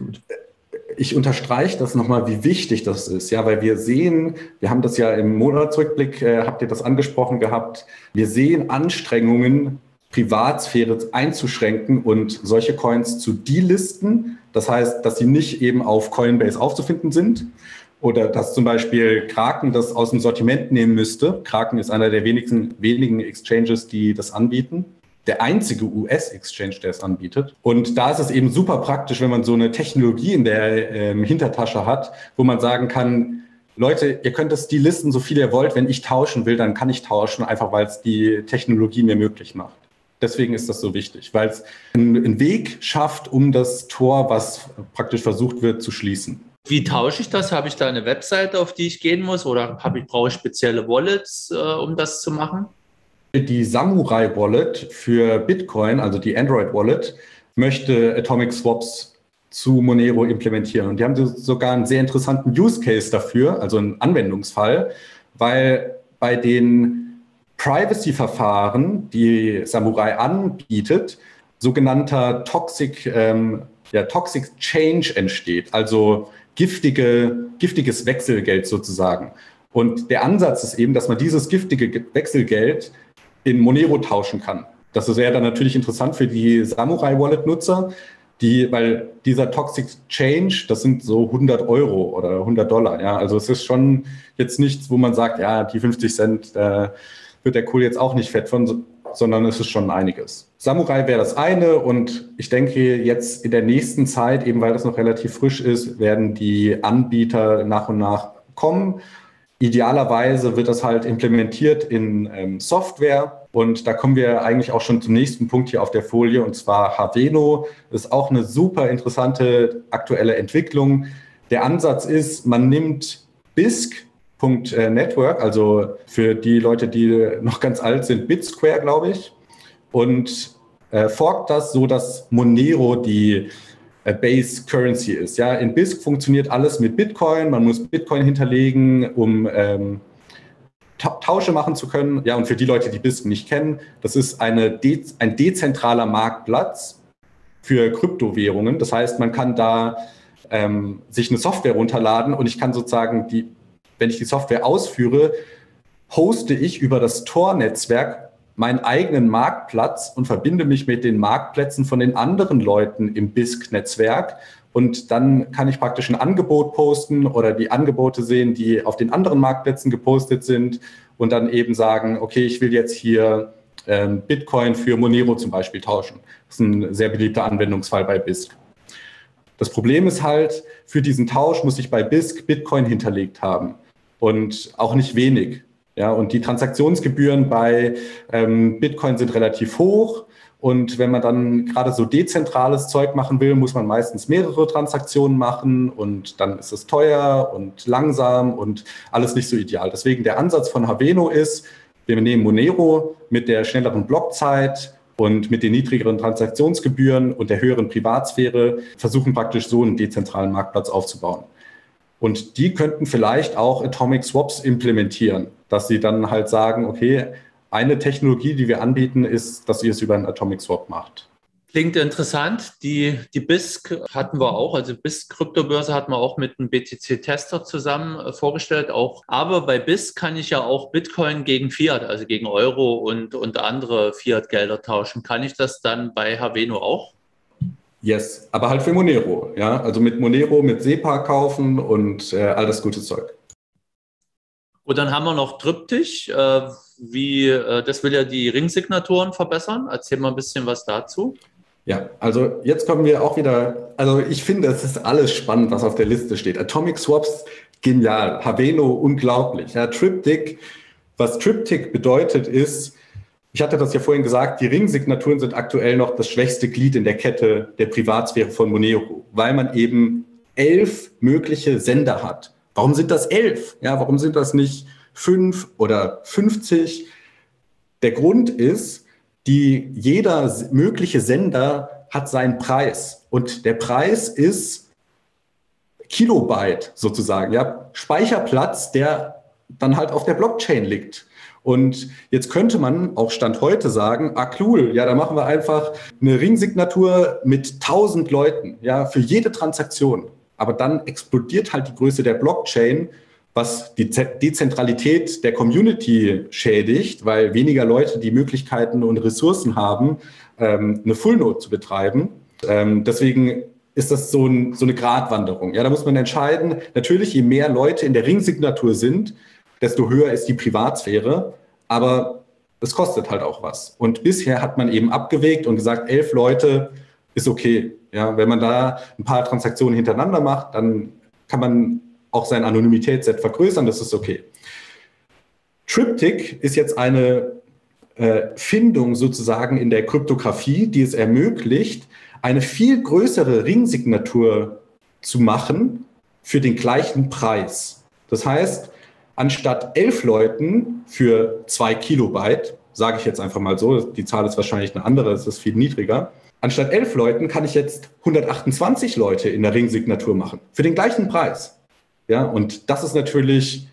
ich unterstreiche das nochmal, wie wichtig das ist, ja, weil wir sehen, wir haben das ja im Monatsrückblick, äh, habt ihr das angesprochen gehabt, wir sehen Anstrengungen, Privatsphäre einzuschränken und solche Coins zu delisten. Das heißt, dass sie nicht eben auf Coinbase aufzufinden sind oder dass zum Beispiel Kraken das aus dem Sortiment nehmen müsste. Kraken ist einer der wenigen, wenigen Exchanges, die das anbieten. Der einzige U S-Exchange, der es anbietet. Und da ist es eben super praktisch, wenn man so eine Technologie in der ähm, Hintertasche hat, wo man sagen kann, Leute, ihr könnt das delisten, so viel ihr wollt. Wenn ich tauschen will, dann kann ich tauschen, einfach weil es die Technologie mir möglich macht. Deswegen ist das so wichtig, weil es einen Weg schafft, um das Tor, was praktisch versucht wird, zu schließen. Wie tausche ich das? Habe ich da eine Webseite, auf die ich gehen muss? Oder habe ich, brauche ich spezielle Wallets, äh, um das zu machen? Die Samurai Wallet für Bitcoin, also die Android Wallet, möchte Atomic Swaps zu Monero implementieren. Und die haben sogar einen sehr interessanten Use Case dafür, also einen Anwendungsfall, weil bei den Privacy-Verfahren, die Samurai anbietet, sogenannter Toxic, ähm, ja, Toxic Change entsteht, also giftige, giftiges Wechselgeld sozusagen. Und der Ansatz ist eben, dass man dieses giftige Wechselgeld in Monero tauschen kann. Das ist ja dann natürlich interessant für die Samurai-Wallet-Nutzer, die, weil dieser Toxic Change, das sind so hundert Euro oder hundert Dollar. Ja, also es ist schon jetzt nichts, wo man sagt, ja, die fünfzig Cent, da wird der Kohl jetzt auch nicht fett von, sondern es ist schon einiges. Samurai wäre das eine und ich denke jetzt in der nächsten Zeit, eben weil das noch relativ frisch ist, werden die Anbieter nach und nach kommen. Idealerweise wird das halt implementiert in ähm, Software und da kommen wir eigentlich auch schon zum nächsten Punkt hier auf der Folie und zwar Haveno. Das ist auch eine super interessante aktuelle Entwicklung. Der Ansatz ist, man nimmt B I S C.Network, also für die Leute, die noch ganz alt sind, BitSquare, glaube ich, und äh, forkt das so, dass Monero die Base Currency ist. Ja, in B I S C funktioniert alles mit Bitcoin. Man muss Bitcoin hinterlegen, um ähm, Ta- Tausche machen zu können. Ja, und für die Leute, die B I S C nicht kennen, das ist eine de- ein dezentraler Marktplatz für Kryptowährungen. Das heißt, man kann da ähm, sich eine Software runterladen und ich kann sozusagen, die, wenn ich die Software ausführe, hoste ich über das Tor-Netzwerk meinen eigenen Marktplatz und verbinde mich mit den Marktplätzen von den anderen Leuten im B I S C-Netzwerk. Und dann kann ich praktisch ein Angebot posten oder die Angebote sehen, die auf den anderen Marktplätzen gepostet sind und dann eben sagen, okay, ich will jetzt hier ähm, Bitcoin für Monero zum Beispiel tauschen. Das ist ein sehr beliebter Anwendungsfall bei B I S C. Das Problem ist halt, für diesen Tausch muss ich bei B I S C Bitcoin hinterlegt haben und auch nicht wenig. Ja, und die Transaktionsgebühren bei ähm, Bitcoin sind relativ hoch. Und wenn man dann gerade so dezentrales Zeug machen will, muss man meistens mehrere Transaktionen machen und dann ist es teuer und langsam und alles nicht so ideal. Deswegen der Ansatz von Haveno ist, wir nehmen Monero mit der schnelleren Blockzeit und mit den niedrigeren Transaktionsgebühren und der höheren Privatsphäre, versuchen praktisch so einen dezentralen Marktplatz aufzubauen. Und die könnten vielleicht auch Atomic Swaps implementieren, dass sie dann halt sagen, okay, eine Technologie, die wir anbieten, ist, dass ihr es über einen Atomic Swap macht. Klingt interessant. Die, die B I S C hatten wir auch, also B I S C-Kryptobörse hatten wir auch mit einem B T C-Tester zusammen äh, vorgestellt. Auch. Aber bei B I S C kann ich ja auch Bitcoin gegen Fiat, also gegen Euro und, und andere Fiat-Gelder tauschen. Kann ich das dann bei Haveno auch? Yes, aber halt für Monero. Ja? Also mit Monero, mit SEPA kaufen und äh, all das gute Zeug. Und dann haben wir noch Triptych. Äh, wie, äh, das will ja die Ringsignaturen verbessern. Erzähl mal ein bisschen was dazu. Ja, also jetzt kommen wir auch wieder, also ich finde, es ist alles spannend, was auf der Liste steht. Atomic Swaps, genial. Haveno, unglaublich. Ja, Triptych, was Triptych bedeutet ist, ich hatte das ja vorhin gesagt, die Ringsignaturen sind aktuell noch das schwächste Glied in der Kette der Privatsphäre von Monero, weil man eben elf mögliche Sender hat. Warum sind das elf? Ja, warum sind das nicht fünf oder fünfzig? Der Grund ist, die, jeder mögliche Sender hat seinen Preis. Und der Preis ist Kilobyte sozusagen, ja, Speicherplatz, der dann halt auf der Blockchain liegt. Und jetzt könnte man auch Stand heute sagen, ah cool, ja, da machen wir einfach eine Ringsignatur mit tausend Leuten, ja, für jede Transaktion. Aber dann explodiert halt die Größe der Blockchain, was die Dezentralität der Community schädigt, weil weniger Leute die Möglichkeiten und Ressourcen haben, eine Full-Node zu betreiben. Deswegen ist das so, ein, so eine Gratwanderung. Ja, da muss man entscheiden, natürlich, je mehr Leute in der Ringsignatur sind, desto höher ist die Privatsphäre, aber es kostet halt auch was. Und bisher hat man eben abgewägt und gesagt, elf Leute ist okay. Ja, wenn man da ein paar Transaktionen hintereinander macht, dann kann man auch sein Anonymitätsset vergrößern, das ist okay. Triptych ist jetzt eine äh, Findung sozusagen in der Kryptographie, die es ermöglicht, eine viel größere Ringsignatur zu machen für den gleichen Preis. Das heißt, anstatt elf Leuten für zwei Kilobyte, sage ich jetzt einfach mal so, die Zahl ist wahrscheinlich eine andere, es ist viel niedriger, anstatt elf Leuten kann ich jetzt hundertachtundzwanzig Leute in der Ringsignatur machen, für den gleichen Preis. Ja, und das ist natürlich,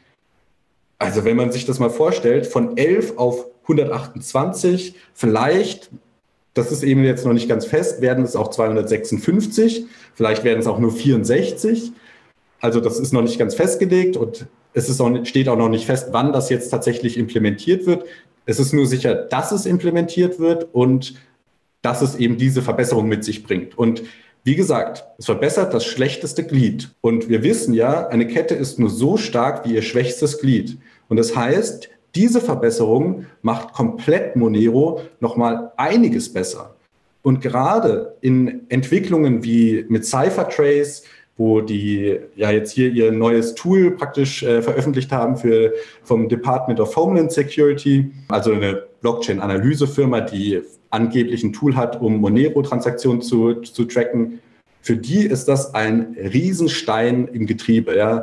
also wenn man sich das mal vorstellt, von elf auf hundertachtundzwanzig, vielleicht, das ist eben jetzt noch nicht ganz fest, werden es auch zweihundertsechsundfünfzig, vielleicht werden es auch nur vierundsechzig. Also das ist noch nicht ganz festgelegt und es ist auch, steht auch noch nicht fest, wann das jetzt tatsächlich implementiert wird. Es ist nur sicher, dass es implementiert wird und dass es eben diese Verbesserung mit sich bringt. Und wie gesagt, es verbessert das schlechteste Glied. Und wir wissen ja, eine Kette ist nur so stark wie ihr schwächstes Glied. Und das heißt, diese Verbesserung macht komplett Monero nochmal einiges besser. Und gerade in Entwicklungen wie mit CipherTrace, wo die ja jetzt hier ihr neues Tool praktisch äh, veröffentlicht haben für, vom Department of Homeland Security, also eine Blockchain-Analysefirma, die angeblich ein Tool hat, um Monero-Transaktionen zu, zu tracken. Für die ist das ein Riesenstein im Getriebe, ja,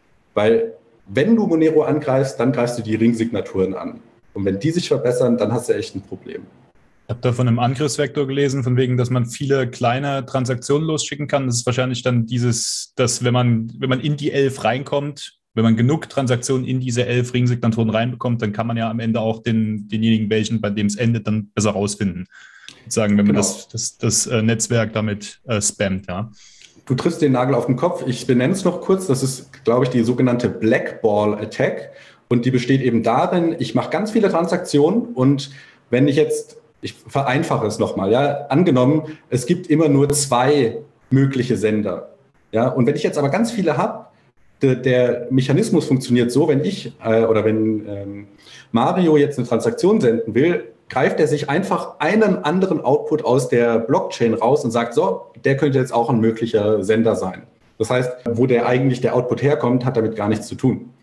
weil wenn du Monero angreifst, dann greifst du die Ringsignaturen an. Und wenn die sich verbessern, dann hast du echt ein Problem. Ich habe da von einem Angriffsvektor gelesen, von wegen, dass man viele kleine Transaktionen losschicken kann. Das ist wahrscheinlich dann dieses, dass wenn man, wenn man in die elf reinkommt, wenn man genug Transaktionen in diese elf Ringsignaturen reinbekommt, dann kann man ja am Ende auch den, denjenigen, welchen, bei dem es endet, dann besser rausfinden. Sagen, wenn man genau. das, das, das äh, Netzwerk damit äh, spammt, ja. Du triffst den Nagel auf den Kopf. Ich benenne es noch kurz. Das ist, glaube ich, die sogenannte Blackball Attack. Und die besteht eben darin, ich mache ganz viele Transaktionen und wenn ich jetzt, ich vereinfache es nochmal, ja, angenommen, es gibt immer nur zwei mögliche Sender. Ja, und wenn ich jetzt aber ganz viele habe, der, der Mechanismus funktioniert so, wenn ich äh, oder wenn ähm, Mario jetzt eine Transaktion senden will, greift er sich einfach einen anderen Output aus der Blockchain raus und sagt, so, der könnte jetzt auch ein möglicher Sender sein. Das heißt, wo der eigentlich der Output herkommt, hat damit gar nichts zu tun.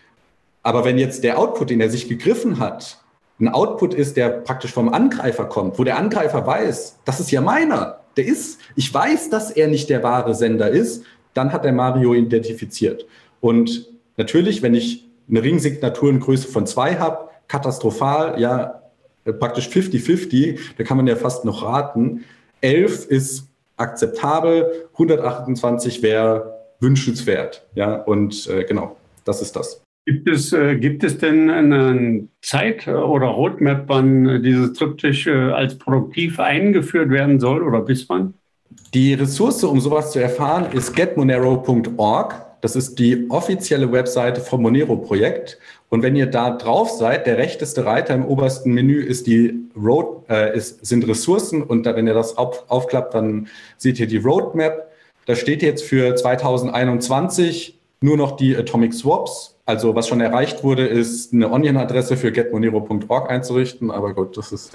Aber wenn jetzt der Output, den er sich gegriffen hat, ein Output ist, der praktisch vom Angreifer kommt, wo der Angreifer weiß, das ist ja meiner, der ist, ich weiß, dass er nicht der wahre Sender ist, dann hat der Mario identifiziert. Und natürlich, wenn ich eine Ringsignaturengröße von zwei habe, katastrophal, ja, praktisch fünfzig fünfzig, da kann man ja fast noch raten. elf ist akzeptabel, hundertachtundzwanzig wäre wünschenswert. Ja, und äh, genau, das ist das. Gibt es, äh, gibt es denn eine Zeit- oder Roadmap, wann dieses Triptych äh, als produktiv eingeführt werden soll oder bis wann? Die Ressource, um sowas zu erfahren, ist get monero punkt org. Das ist die offizielle Webseite vom Monero-Projekt. Und wenn ihr da drauf seid, der rechteste Reiter im obersten Menü ist die Road, äh, ist, sind Ressourcen. Und da, wenn ihr das auf, aufklappt, dann seht ihr die Roadmap. Da steht jetzt für zweitausendeinundzwanzig nur noch die Atomic Swaps. Also was schon erreicht wurde, ist eine Onion-Adresse für get monero punkt org einzurichten. Aber gut, das ist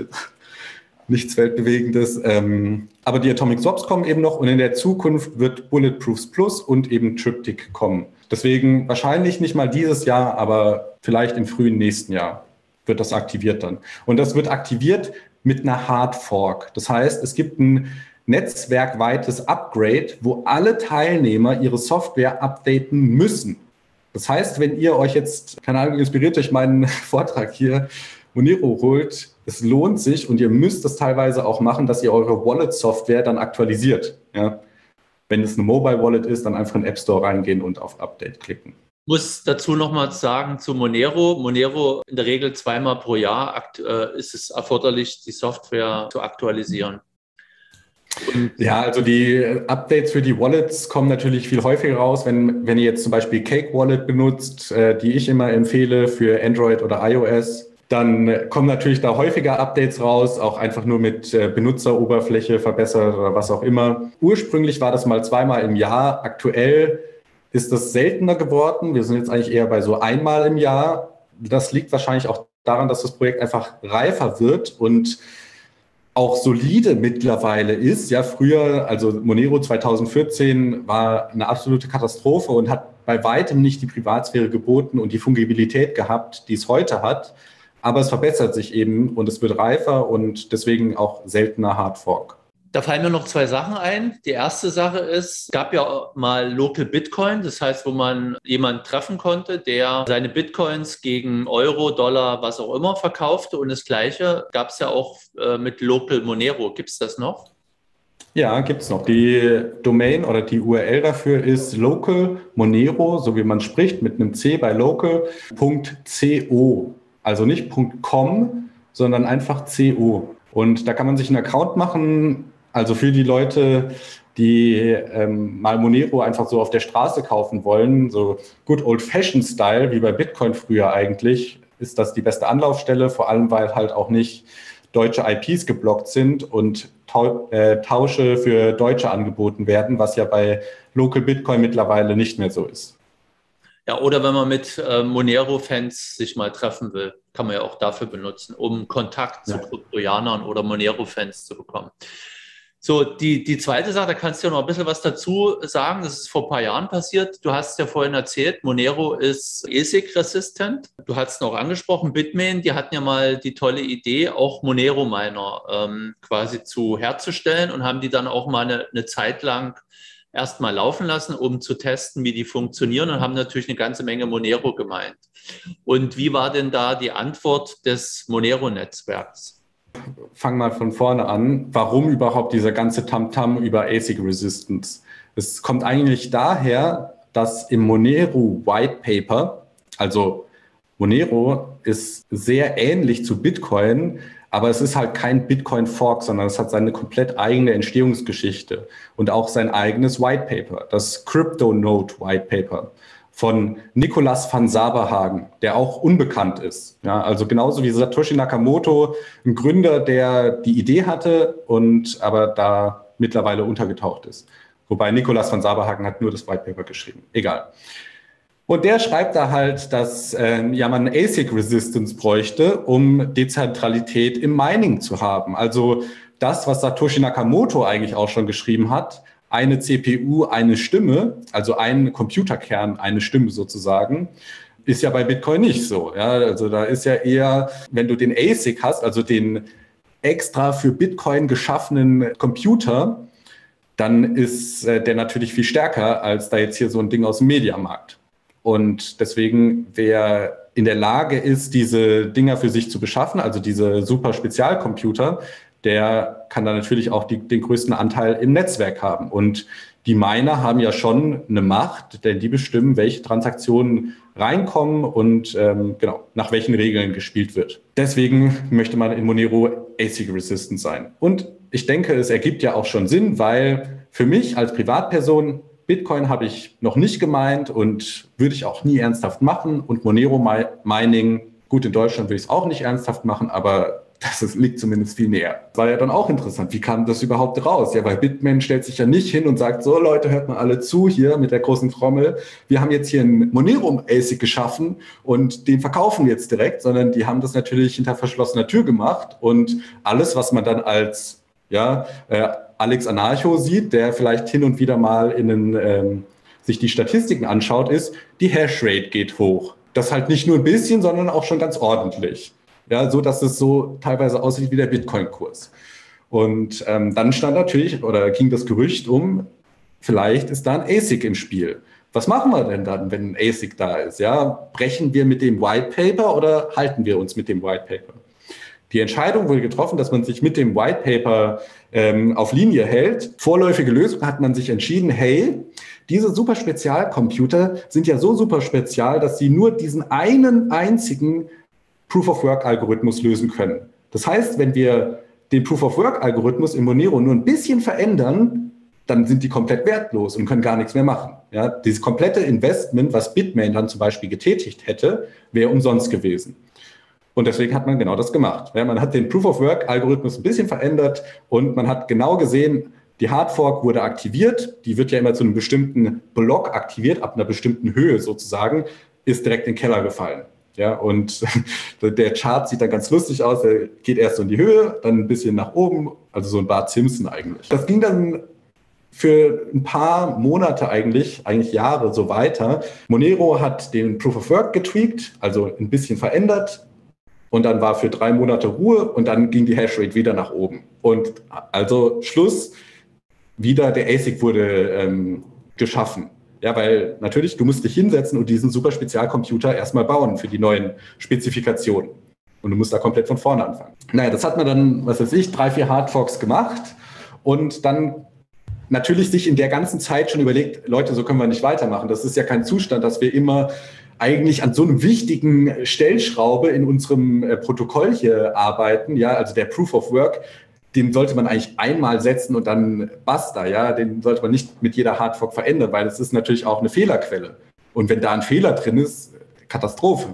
nichts Weltbewegendes. Ähm, aber die Atomic Swaps kommen eben noch und in der Zukunft wird Bulletproofs Plus und eben Triptych kommen. Deswegen wahrscheinlich nicht mal dieses Jahr, aber vielleicht im frühen nächsten Jahr wird das aktiviert dann. Und das wird aktiviert mit einer Hard Fork. Das heißt, es gibt ein netzwerkweites Upgrade, wo alle Teilnehmer ihre Software updaten müssen. Das heißt, wenn ihr euch jetzt, keine Ahnung, inspiriert durch meinen Vortrag hier, Monero holt, es lohnt sich und ihr müsst das teilweise auch machen, dass ihr eure Wallet-Software dann aktualisiert. Ja? Wenn es eine Mobile-Wallet ist, dann einfach in den App Store reingehen und auf Update klicken. Ich muss dazu nochmal sagen zu Monero. Monero in der Regel zweimal pro Jahr akt, äh, ist es erforderlich, die Software zu aktualisieren. Und ja, also die Updates für die Wallets kommen natürlich viel häufiger raus, wenn, wenn ihr jetzt zum Beispiel Cake Wallet benutzt, äh, die ich immer empfehle für Android oder iOS. Dann kommen natürlich da häufiger Updates raus, auch einfach nur mit äh, Benutzeroberfläche verbessert oder was auch immer. Ursprünglich war das mal zweimal im Jahr. Aktuell ist das seltener geworden. Wir sind jetzt eigentlich eher bei so einmal im Jahr. Das liegt wahrscheinlich auch daran, dass das Projekt einfach reifer wird und auch solide mittlerweile ist. Ja, früher, also Monero zweitausendvierzehn war eine absolute Katastrophe und hat bei weitem nicht die Privatsphäre geboten und die Fungibilität gehabt, die es heute hat. Aber es verbessert sich eben und es wird reifer und deswegen auch seltener Hard Fork. Da fallen mir noch zwei Sachen ein. Die erste Sache ist, es gab ja mal Local Bitcoin, das heißt, wo man jemanden treffen konnte, der seine Bitcoins gegen Euro, Dollar, was auch immer verkaufte. Und das Gleiche gab es ja auch äh, mit Local Monero. Gibt es das noch? Ja, gibt es noch. Die Domain oder die U R L dafür ist local monero, so wie man spricht, mit einem C bei local, .co. Also nicht .com, sondern einfach .co. Und da kann man sich einen Account machen, also für die Leute, die ähm, mal Monero einfach so auf der Straße kaufen wollen, so good old-fashioned Style, wie bei Bitcoin früher eigentlich, ist das die beste Anlaufstelle, vor allem weil halt auch nicht deutsche I Ps geblockt sind und tau- äh, Tausche für Deutsche angeboten werden, was ja bei Local Bitcoin mittlerweile nicht mehr so ist. Ja, oder wenn man mit äh, Monero-Fans sich mal treffen will, kann man ja auch dafür benutzen, um Kontakt Ja. zu Kryptoianern oder Monero-Fans zu bekommen. So, die, die zweite Sache, da kannst du ja noch ein bisschen was dazu sagen. Das ist vor ein paar Jahren passiert. Du hast ja vorhin erzählt, Monero ist A S I C-resistent. Du hast noch angesprochen, Bitmain, die hatten ja mal die tolle Idee, auch Monero-Miner ähm, quasi zu herzustellen und haben die dann auch mal eine, eine Zeit lang erst mal laufen lassen, um zu testen, wie die funktionieren und haben natürlich eine ganze Menge Monero gemeint. Und wie war denn da die Antwort des Monero-Netzwerks? Fang mal von vorne an. Warum überhaupt dieser ganze Tamtam über A S I C-Resistance? Es kommt eigentlich daher, dass im Monero White Paper, also Monero ist sehr ähnlich zu Bitcoin, aber es ist halt kein Bitcoin-Fork, sondern es hat seine komplett eigene Entstehungsgeschichte und auch sein eigenes White Paper, das Crypto Node White Paper von Nicolas van Saberhagen, der auch unbekannt ist. Ja, also genauso wie Satoshi Nakamoto, ein Gründer, der die Idee hatte und aber da mittlerweile untergetaucht ist. Wobei Nicolas van Saberhagen hat nur das White Paper geschrieben. Egal. Und der schreibt da halt, dass äh, ja man A S I C-Resistance bräuchte, um Dezentralität im Mining zu haben. Also das, was Satoshi Nakamoto eigentlich auch schon geschrieben hat, eine C P U, eine Stimme, also ein Computerkern, eine Stimme sozusagen, ist ja bei Bitcoin nicht so. Ja, also da ist ja eher, wenn du den A S I C hast, also den extra für Bitcoin geschaffenen Computer, dann ist äh, der natürlich viel stärker als da jetzt hier so ein Ding aus dem Mediamarkt. Und deswegen, wer in der Lage ist, diese Dinger für sich zu beschaffen, also diese super Spezialcomputer, der kann da natürlich auch die, den größten Anteil im Netzwerk haben. Und die Miner haben ja schon eine Macht, denn die bestimmen, welche Transaktionen reinkommen und ähm, genau nach welchen Regeln gespielt wird. Deswegen möchte man in Monero A S I C-resistant sein. Und ich denke, es ergibt ja auch schon Sinn, weil für mich als Privatperson Bitcoin habe ich noch nicht gemeint und würde ich auch nie ernsthaft machen. Und Monero-Mining, gut, in Deutschland würde ich es auch nicht ernsthaft machen, aber das ist, liegt zumindest viel näher. War ja dann auch interessant, wie kam das überhaupt raus? Ja, weil Bitmain stellt sich ja nicht hin und sagt, so Leute, hört mal alle zu hier mit der großen Trommel. Wir haben jetzt hier einen Monero-A S I C geschaffen und den verkaufen wir jetzt direkt, sondern die haben das natürlich hinter verschlossener Tür gemacht und alles, was man dann als ja, äh, Alex Anarcho sieht, der vielleicht hin und wieder mal in den, ähm, sich die Statistiken anschaut, ist, die Hashrate geht hoch. Das halt nicht nur ein bisschen, sondern auch schon ganz ordentlich. Ja, so dass es so teilweise aussieht wie der Bitcoin-Kurs. Und ähm, dann stand natürlich, oder ging das Gerücht um, vielleicht ist da ein A S I C im Spiel. Was machen wir denn dann, wenn ein A S I C da ist? Ja, brechen wir mit dem White Paper oder halten wir uns mit dem White Paper? Die Entscheidung wurde getroffen, dass man sich mit dem White Paper ähm, auf Linie hält. Vorläufige Lösung hat man sich entschieden, hey, diese super Spezialcomputer sind ja so super spezial, dass sie nur diesen einen einzigen Proof-of-Work-Algorithmus lösen können. Das heißt, wenn wir den Proof-of-Work-Algorithmus in Monero nur ein bisschen verändern, dann sind die komplett wertlos und können gar nichts mehr machen. Ja, dieses komplette Investment, was Bitmain dann zum Beispiel getätigt hätte, wäre umsonst gewesen. Und deswegen hat man genau das gemacht. Ja, man hat den Proof-of-Work-Algorithmus ein bisschen verändert und man hat genau gesehen, die Hardfork wurde aktiviert. Die wird ja immer zu einem bestimmten Block aktiviert, ab einer bestimmten Höhe sozusagen, ist direkt in den Keller gefallen. Ja, und der Chart sieht dann ganz lustig aus. Er geht erst so in die Höhe, dann ein bisschen nach oben, also so ein Bart Simpson eigentlich. Das ging dann für ein paar Monate eigentlich, eigentlich Jahre so weiter. Monero hat den Proof of Work getweakt, also ein bisschen verändert. Und dann war für drei Monate Ruhe und dann ging die Hashrate wieder nach oben. Und also Schluss, wieder der A S I C wurde ähm, geschaffen. Ja, weil natürlich, du musst dich hinsetzen und diesen super Spezialcomputer erstmal bauen für die neuen Spezifikationen. Und du musst da komplett von vorne anfangen. Naja, das hat man dann, was weiß ich, drei, vier Hardforks gemacht und dann natürlich sich in der ganzen Zeit schon überlegt, Leute, so können wir nicht weitermachen. Das ist ja kein Zustand, dass wir immer eigentlich an so einem wichtigen Stellschraube in unserem äh, Protokoll hier arbeiten. Ja, also der Proof of Work, den sollte man eigentlich einmal setzen und dann basta, ja, den sollte man nicht mit jeder Hardfork verändern, weil das ist natürlich auch eine Fehlerquelle. Und wenn da ein Fehler drin ist, Katastrophe.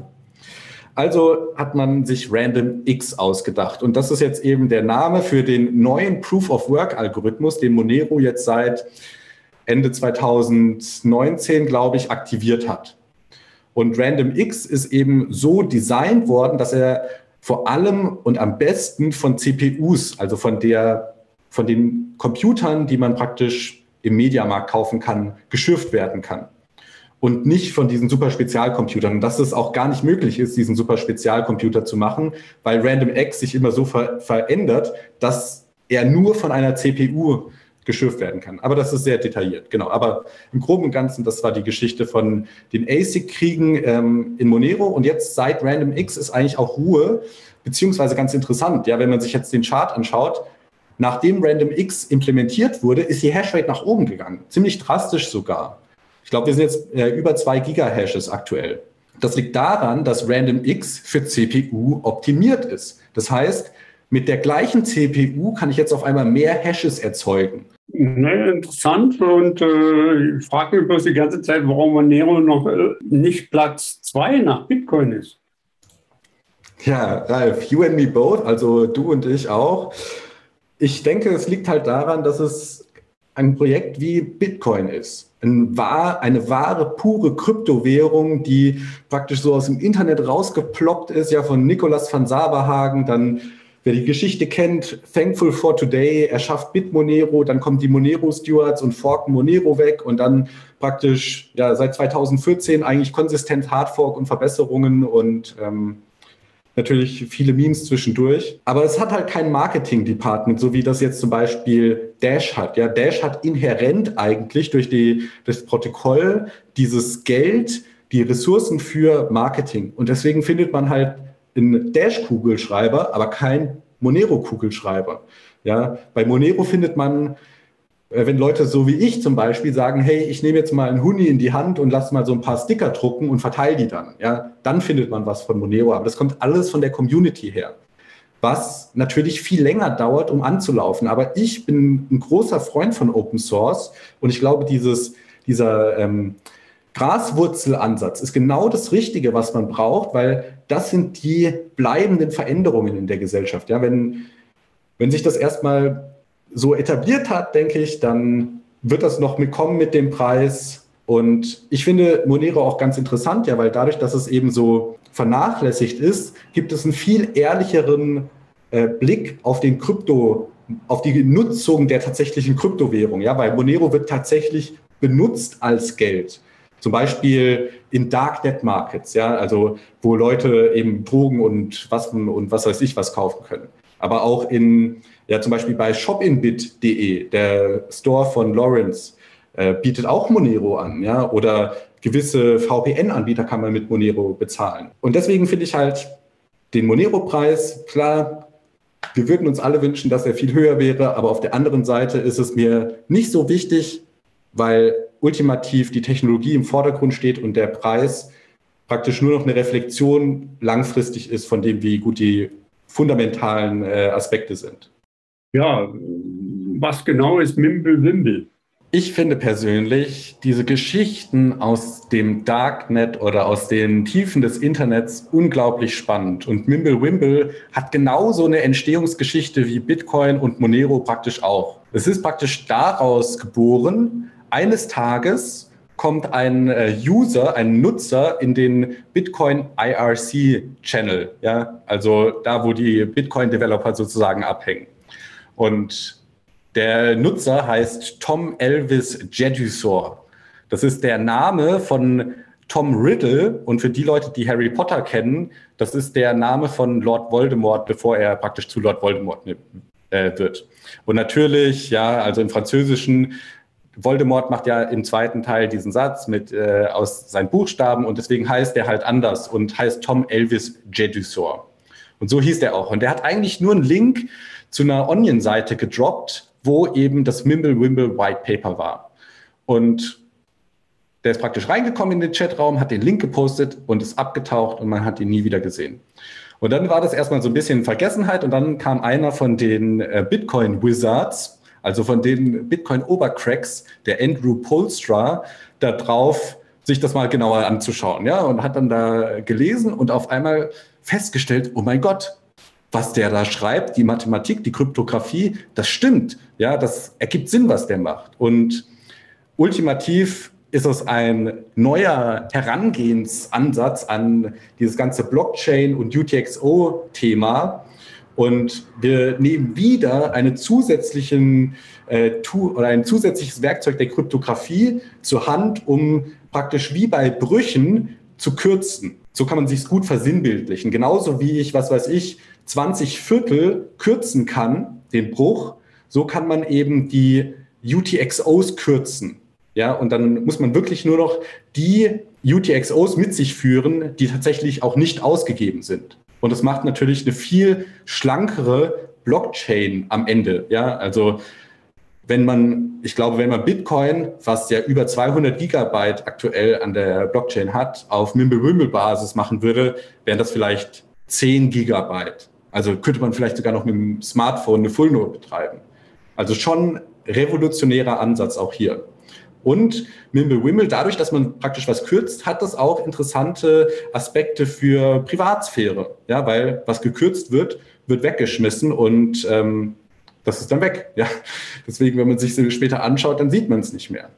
Also hat man sich Random X ausgedacht. Und das ist jetzt eben der Name für den neuen Proof of Work Algorithmus, den Monero jetzt seit Ende zweitausendneunzehn, glaube ich, aktiviert hat. Und Random X ist eben so designt worden, dass er vor allem und am besten von C P Us, also von der, von den Computern, die man praktisch im Mediamarkt kaufen kann, geschürft werden kann. Und nicht von diesen super Spezialcomputern. Und dass es auch gar nicht möglich ist, diesen super Spezialcomputer zu machen, weil Random X sich immer so ver- verändert, dass er nur von einer C P U geschürft werden kann. Aber das ist sehr detailliert, genau. Aber im Groben und Ganzen, das war die Geschichte von den A S I C-Kriegen ähm, in Monero. Und jetzt seit Random X ist eigentlich auch Ruhe, beziehungsweise ganz interessant, ja, wenn man sich jetzt den Chart anschaut, nachdem Random X implementiert wurde, ist die Hashrate nach oben gegangen. Ziemlich drastisch sogar. Ich glaube, wir sind jetzt äh, über zwei Gigahashes aktuell. Das liegt daran, dass Random X für C P U optimiert ist. Das heißt, mit der gleichen C P U kann ich jetzt auf einmal mehr Hashes erzeugen. Naja, interessant. Und äh, ich frage mich bloß die ganze Zeit, warum Monero noch äh, nicht Platz zwei nach Bitcoin ist. Ja, Ralf, you and me both, also du und ich auch. Ich denke, es liegt halt daran, dass es ein Projekt wie Bitcoin ist. Ein wahr, eine wahre, pure Kryptowährung, die praktisch so aus dem Internet rausgeploppt ist, ja, von Nicolas van Saberhagen. Dann, wer die Geschichte kennt, Thankful for Today, er schafft BitMonero, dann kommen die Monero-Stewards und forken Monero weg und dann praktisch ja seit zweitausendvierzehn eigentlich konsistent Hardfork und Verbesserungen und ähm, natürlich viele Memes zwischendurch. Aber es hat halt kein Marketing-Department, so wie das jetzt zum Beispiel Dash hat. Ja, Dash hat inhärent eigentlich durch die, das Protokoll dieses Geld, die Ressourcen für Marketing. Und deswegen findet man halt einen Dash-Kugelschreiber, aber kein Monero-Kugelschreiber. Ja, bei Monero findet man, wenn Leute so wie ich zum Beispiel sagen, hey, ich nehme jetzt mal einen Huni in die Hand und lasse mal so ein paar Sticker drucken und verteile die dann. Ja, dann findet man was von Monero, aber das kommt alles von der Community her, was natürlich viel länger dauert, um anzulaufen. Aber ich bin ein großer Freund von Open Source und ich glaube, dieses, dieser ähm, Graswurzelansatz ist genau das Richtige, was man braucht, weil das sind die bleibenden Veränderungen in der Gesellschaft. Ja, wenn, wenn sich das erstmal so etabliert hat, denke ich, dann wird das noch mitkommen mit dem Preis. Und ich finde Monero auch ganz interessant, ja, weil dadurch, dass es eben so vernachlässigt ist, gibt es einen viel ehrlicheren äh, Blick auf den Krypto, auf die Nutzung der tatsächlichen Kryptowährung. Ja, weil Monero wird tatsächlich benutzt als Geld. Zum Beispiel in Darknet-Markets, ja, also wo Leute eben Drogen und was und was weiß ich was kaufen können. Aber auch in Ja, zum Beispiel bei shopinbit punkt de, der Store von Lawrence, äh, bietet auch Monero an, ja, oder gewisse V P N-Anbieter kann man mit Monero bezahlen. Und deswegen finde ich halt den Monero-Preis, klar, wir würden uns alle wünschen, dass er viel höher wäre, aber auf der anderen Seite ist es mir nicht so wichtig, weil ultimativ die Technologie im Vordergrund steht und der Preis praktisch nur noch eine Reflexion langfristig ist von dem, wie gut die fundamentalen äh, Aspekte sind. Ja, was genau ist Mimblewimble? Ich finde persönlich diese Geschichten aus dem Darknet oder aus den Tiefen des Internets unglaublich spannend. Und Mimblewimble hat genauso eine Entstehungsgeschichte wie Bitcoin und Monero praktisch auch. Es ist praktisch daraus geboren, eines Tages kommt ein äh, User, ein Nutzer in den Bitcoin I R C-Channel, ja, also da, wo die Bitcoin-Developer sozusagen abhängen. Und der Nutzer heißt Tom Elvis Jedusor. Das ist der Name von Tom Riddle. Und für die Leute, die Harry Potter kennen, das ist der Name von Lord Voldemort, bevor er praktisch zu Lord Voldemort äh, wird. Und natürlich, ja, also im Französischen, Voldemort macht ja im zweiten Teil diesen Satz mit äh, aus seinen Buchstaben und deswegen heißt der halt anders und heißt Tom Elvis Jedusor. Und so hieß der auch. Und der hat eigentlich nur einen Link zu einer Onion-Seite gedroppt, wo eben das Mimblewimble White Paper war. Und der ist praktisch reingekommen in den Chatraum, hat den Link gepostet und ist abgetaucht und man hat ihn nie wieder gesehen. Und dann war das erstmal so ein bisschen in Vergessenheit und dann kam einer von den äh, Bitcoin-Wizards, also von den Bitcoin-Obercracks, der Andrew Polstra, da drauf, sich das mal genauer anzuschauen. Ja? Und hat dann da gelesen und auf einmal festgestellt, oh mein Gott, was der da schreibt, die Mathematik, die Kryptographie, das stimmt. Ja, das ergibt Sinn, was der macht. Und ultimativ ist es ein neuer Herangehensansatz an dieses ganze Blockchain- und U T X O-Thema. Und wir nehmen wieder eine zusätzlichen, äh, tu- oder ein zusätzliches Werkzeug der Kryptographie zur Hand, um praktisch wie bei Brüchen zu kürzen. So kann man sich es gut versinnbildlichen. Genauso wie ich, was weiß ich, zwanzig Viertel kürzen kann, den Bruch, so kann man eben die U T X Os kürzen. Ja, und dann muss man wirklich nur noch die U T X Os mit sich führen, die tatsächlich auch nicht ausgegeben sind. Und das macht natürlich eine viel schlankere Blockchain am Ende. Ja, also wenn man, ich glaube, wenn man Bitcoin, was ja über zweihundert Gigabyte aktuell an der Blockchain hat, auf Mimblewimble-Basis machen würde, wären das vielleicht zehn Gigabyte. Also könnte man vielleicht sogar noch mit dem Smartphone eine Full Node betreiben. Also schon revolutionärer Ansatz auch hier. Und Mimblewimble, dadurch, dass man praktisch was kürzt, hat das auch interessante Aspekte für Privatsphäre. Ja, weil was gekürzt wird, wird weggeschmissen und ähm, das ist dann weg. Ja. Deswegen, wenn man sich so später anschaut, dann sieht man es nicht mehr.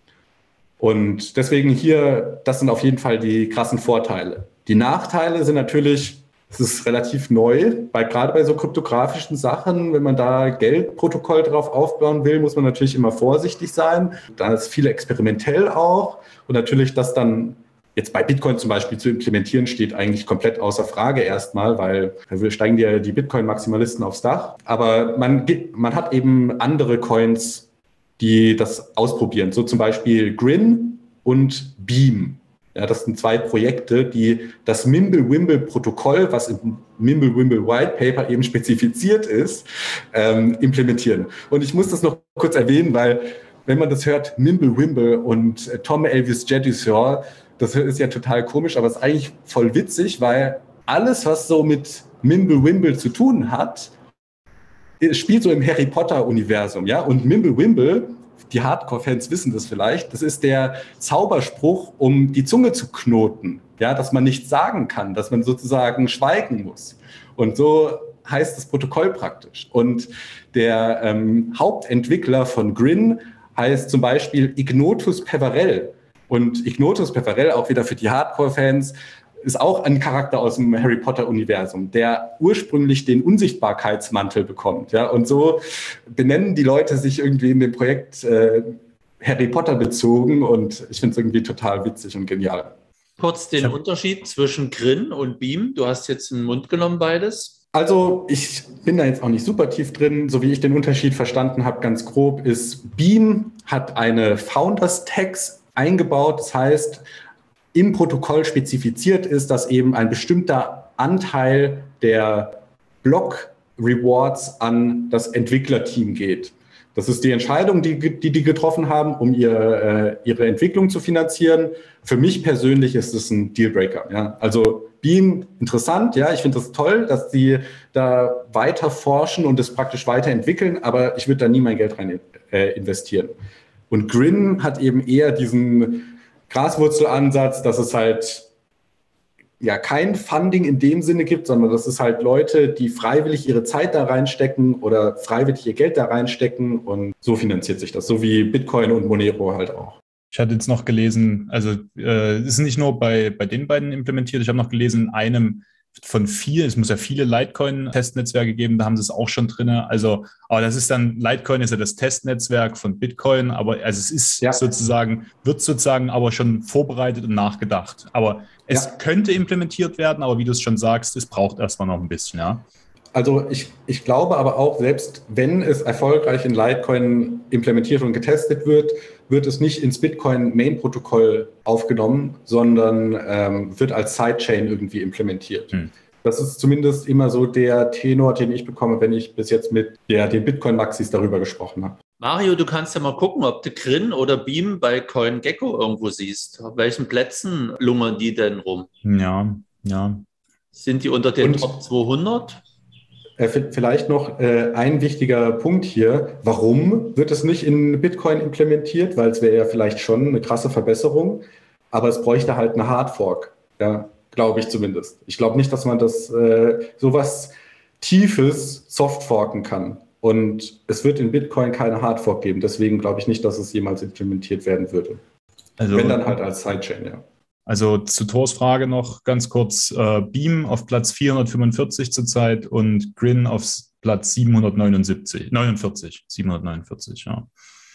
Und deswegen hier, das sind auf jeden Fall die krassen Vorteile. Die Nachteile sind natürlich, es ist relativ neu, weil gerade bei so kryptografischen Sachen, wenn man da Geldprotokoll drauf aufbauen will, muss man natürlich immer vorsichtig sein. Da ist viel experimentell auch. Und natürlich, das dann jetzt bei Bitcoin zum Beispiel zu implementieren, steht eigentlich komplett außer Frage erstmal, weil da steigen die, die Bitcoin-Maximalisten aufs Dach. Aber man, man hat eben andere Coins, die das ausprobieren. So zum Beispiel Grin und Beam. Ja, das sind zwei Projekte, die das Mimblewimble-Protokoll, was im Mimblewimble White Paper eben spezifiziert ist, ähm, implementieren. Und ich muss das noch kurz erwähnen, weil wenn man das hört, Mimblewimble und äh, Tom Elvis Jedusor, das ist ja total komisch, aber es ist eigentlich voll witzig, weil alles, was so mit Mimblewimble zu tun hat, spielt so im Harry Potter-Universum. Ja? Und Mimblewimble, die Hardcore-Fans wissen das vielleicht, das ist der Zauberspruch, um die Zunge zu knoten, ja, dass man nichts sagen kann, dass man sozusagen schweigen muss. Und so heißt das Protokoll praktisch. Und der ähm, Hauptentwickler von Grin heißt zum Beispiel Ignotus Peverell. Und Ignotus Peverell, auch wieder für die Hardcore-Fans, ist auch ein Charakter aus dem Harry Potter-Universum, der ursprünglich den Unsichtbarkeitsmantel bekommt. Ja? Und so benennen die Leute sich irgendwie in dem Projekt äh, Harry Potter bezogen und ich finde es irgendwie total witzig und genial. Kurz den Unterschied zwischen Grin und Beam. Du hast jetzt in den Mund genommen beides. Also ich bin da jetzt auch nicht super tief drin. So wie ich den Unterschied verstanden habe, ganz grob, ist Beam hat eine Founders-Tags eingebaut. Das heißt, im Protokoll spezifiziert ist, dass eben ein bestimmter Anteil der Block-Rewards an das Entwicklerteam geht. Das ist die Entscheidung, die die, die getroffen haben, um ihr, äh, ihre Entwicklung zu finanzieren. Für mich persönlich ist es ein Dealbreaker. Ja? Also Beam, interessant, ja, ich finde das toll, dass die da weiter forschen und es praktisch weiterentwickeln, aber ich würde da nie mein Geld rein äh, investieren. Und Grin hat eben eher diesen Graswurzelansatz, dass es halt ja kein Funding in dem Sinne gibt, sondern dass es halt Leute, die freiwillig ihre Zeit da reinstecken oder freiwillig ihr Geld da reinstecken und so finanziert sich das, so wie Bitcoin und Monero halt auch. Ich hatte jetzt noch gelesen, also äh, es ist nicht nur bei, bei den beiden implementiert, ich habe noch gelesen, in einem von vier, es muss ja viele Litecoin-Testnetzwerke geben, da haben sie es auch schon drin. Also, aber das ist dann, Litecoin ist ja das Testnetzwerk von Bitcoin, aber also es ist ja sozusagen, wird sozusagen aber schon vorbereitet und nachgedacht. Aber es ja. könnte implementiert werden, aber wie du es schon sagst, es braucht erstmal noch ein bisschen, ja. Also ich, ich glaube aber auch, selbst wenn es erfolgreich in Litecoin implementiert und getestet wird, wird es nicht ins Bitcoin-Main-Protokoll aufgenommen, sondern ähm, wird als Sidechain irgendwie implementiert. Hm. Das ist zumindest immer so der Tenor, den ich bekomme, wenn ich bis jetzt mit der, den Bitcoin-Maxis darüber gesprochen habe. Mario, du kannst ja mal gucken, ob du Grin oder Beam bei CoinGecko irgendwo siehst. Auf welchen Plätzen lungern die denn rum? Ja, ja. Sind die unter den und Top zweihundert? Vielleicht noch äh, ein wichtiger Punkt hier. Warum wird es nicht in Bitcoin implementiert? Weil es wäre ja vielleicht schon eine krasse Verbesserung, aber es bräuchte halt eine Hardfork, ja, glaube ich zumindest. Ich glaube nicht, dass man das äh, sowas Tiefes softforken kann. Und es wird in Bitcoin keine Hardfork geben. Deswegen glaube ich nicht, dass es jemals implementiert werden würde. Also, wenn dann halt als Sidechain, ja. Also zu Thors Frage noch ganz kurz, äh, Beam auf Platz vierhundertfünfundvierzig zurzeit und Grin auf Platz siebenhundertneunundsiebzig, neunundvierzig, siebenhundertneunundvierzig, ja.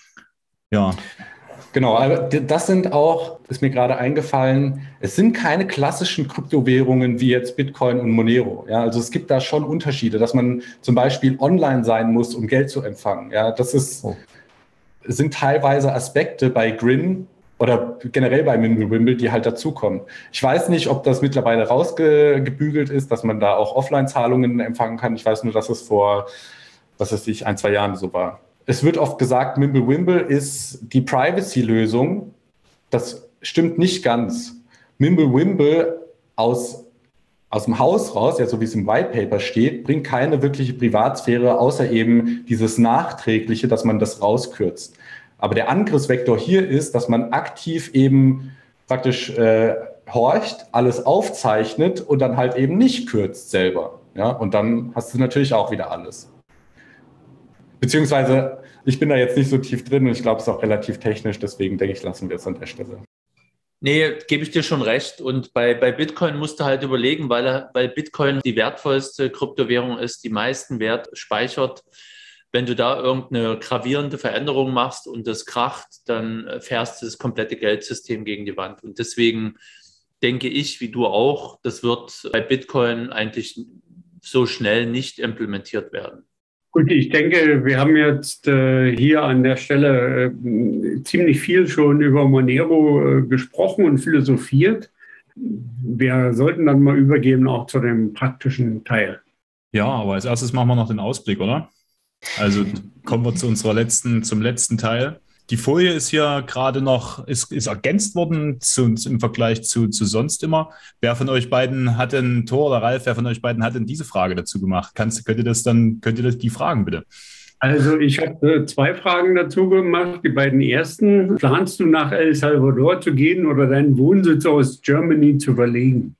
Ja. Genau, aber das sind auch, ist mir gerade eingefallen, es sind keine klassischen Kryptowährungen wie jetzt Bitcoin und Monero. Ja, also es gibt da schon Unterschiede, dass man zum Beispiel online sein muss, um Geld zu empfangen. Ja, das ist, oh. sind teilweise Aspekte bei Grin oder generell bei Mimblewimble, die halt dazukommen. Ich weiß nicht, ob das mittlerweile rausgebügelt ist, dass man da auch Offline-Zahlungen empfangen kann. Ich weiß nur, dass es vor, was weiß ich, ein, zwei Jahren so war. Es wird oft gesagt, Mimblewimble ist die Privacy-Lösung. Das stimmt nicht ganz. Mimblewimble aus aus dem Haus raus, ja, so wie es im White Paper steht, bringt keine wirkliche Privatsphäre, außer eben dieses Nachträgliche, dass man das rauskürzt. Aber der Angriffsvektor hier ist, dass man aktiv eben praktisch äh, horcht, alles aufzeichnet und dann halt eben nicht kürzt selber. Ja? Und dann hast du natürlich auch wieder alles. Beziehungsweise, ich bin da jetzt nicht so tief drin und ich glaube, es ist auch relativ technisch, deswegen denke ich, lassen wir es an der Stelle. Nee, gebe ich dir schon recht. Und bei, bei Bitcoin musst du halt überlegen, weil, weil Bitcoin die wertvollste Kryptowährung ist, die meisten Wert speichert. Wenn du da irgendeine gravierende Veränderung machst und das kracht, dann fährst du das komplette Geldsystem gegen die Wand. Und deswegen denke ich, wie du auch, das wird bei Bitcoin eigentlich so schnell nicht implementiert werden. Gut, ich denke, wir haben jetzt äh, hier an der Stelle äh, ziemlich viel schon über Monero äh, gesprochen und philosophiert. Wir sollten dann mal übergehen auch zu dem praktischen Teil. Ja, aber als erstes machen wir noch den Ausblick, oder? Also kommen wir zu unserer letzten, zum letzten Teil. Die Folie ist hier gerade noch, ist, ist ergänzt worden zu, im Vergleich zu, zu sonst immer. Wer von euch beiden hat denn, Thor oder Ralf, wer von euch beiden hat denn diese Frage dazu gemacht? Kannst, könnt ihr das dann, könnt ihr das die fragen, bitte? Also ich habe äh, zwei Fragen dazu gemacht. Die beiden ersten. Planst du nach El Salvador zu gehen oder deinen Wohnsitz aus Germany zu verlegen?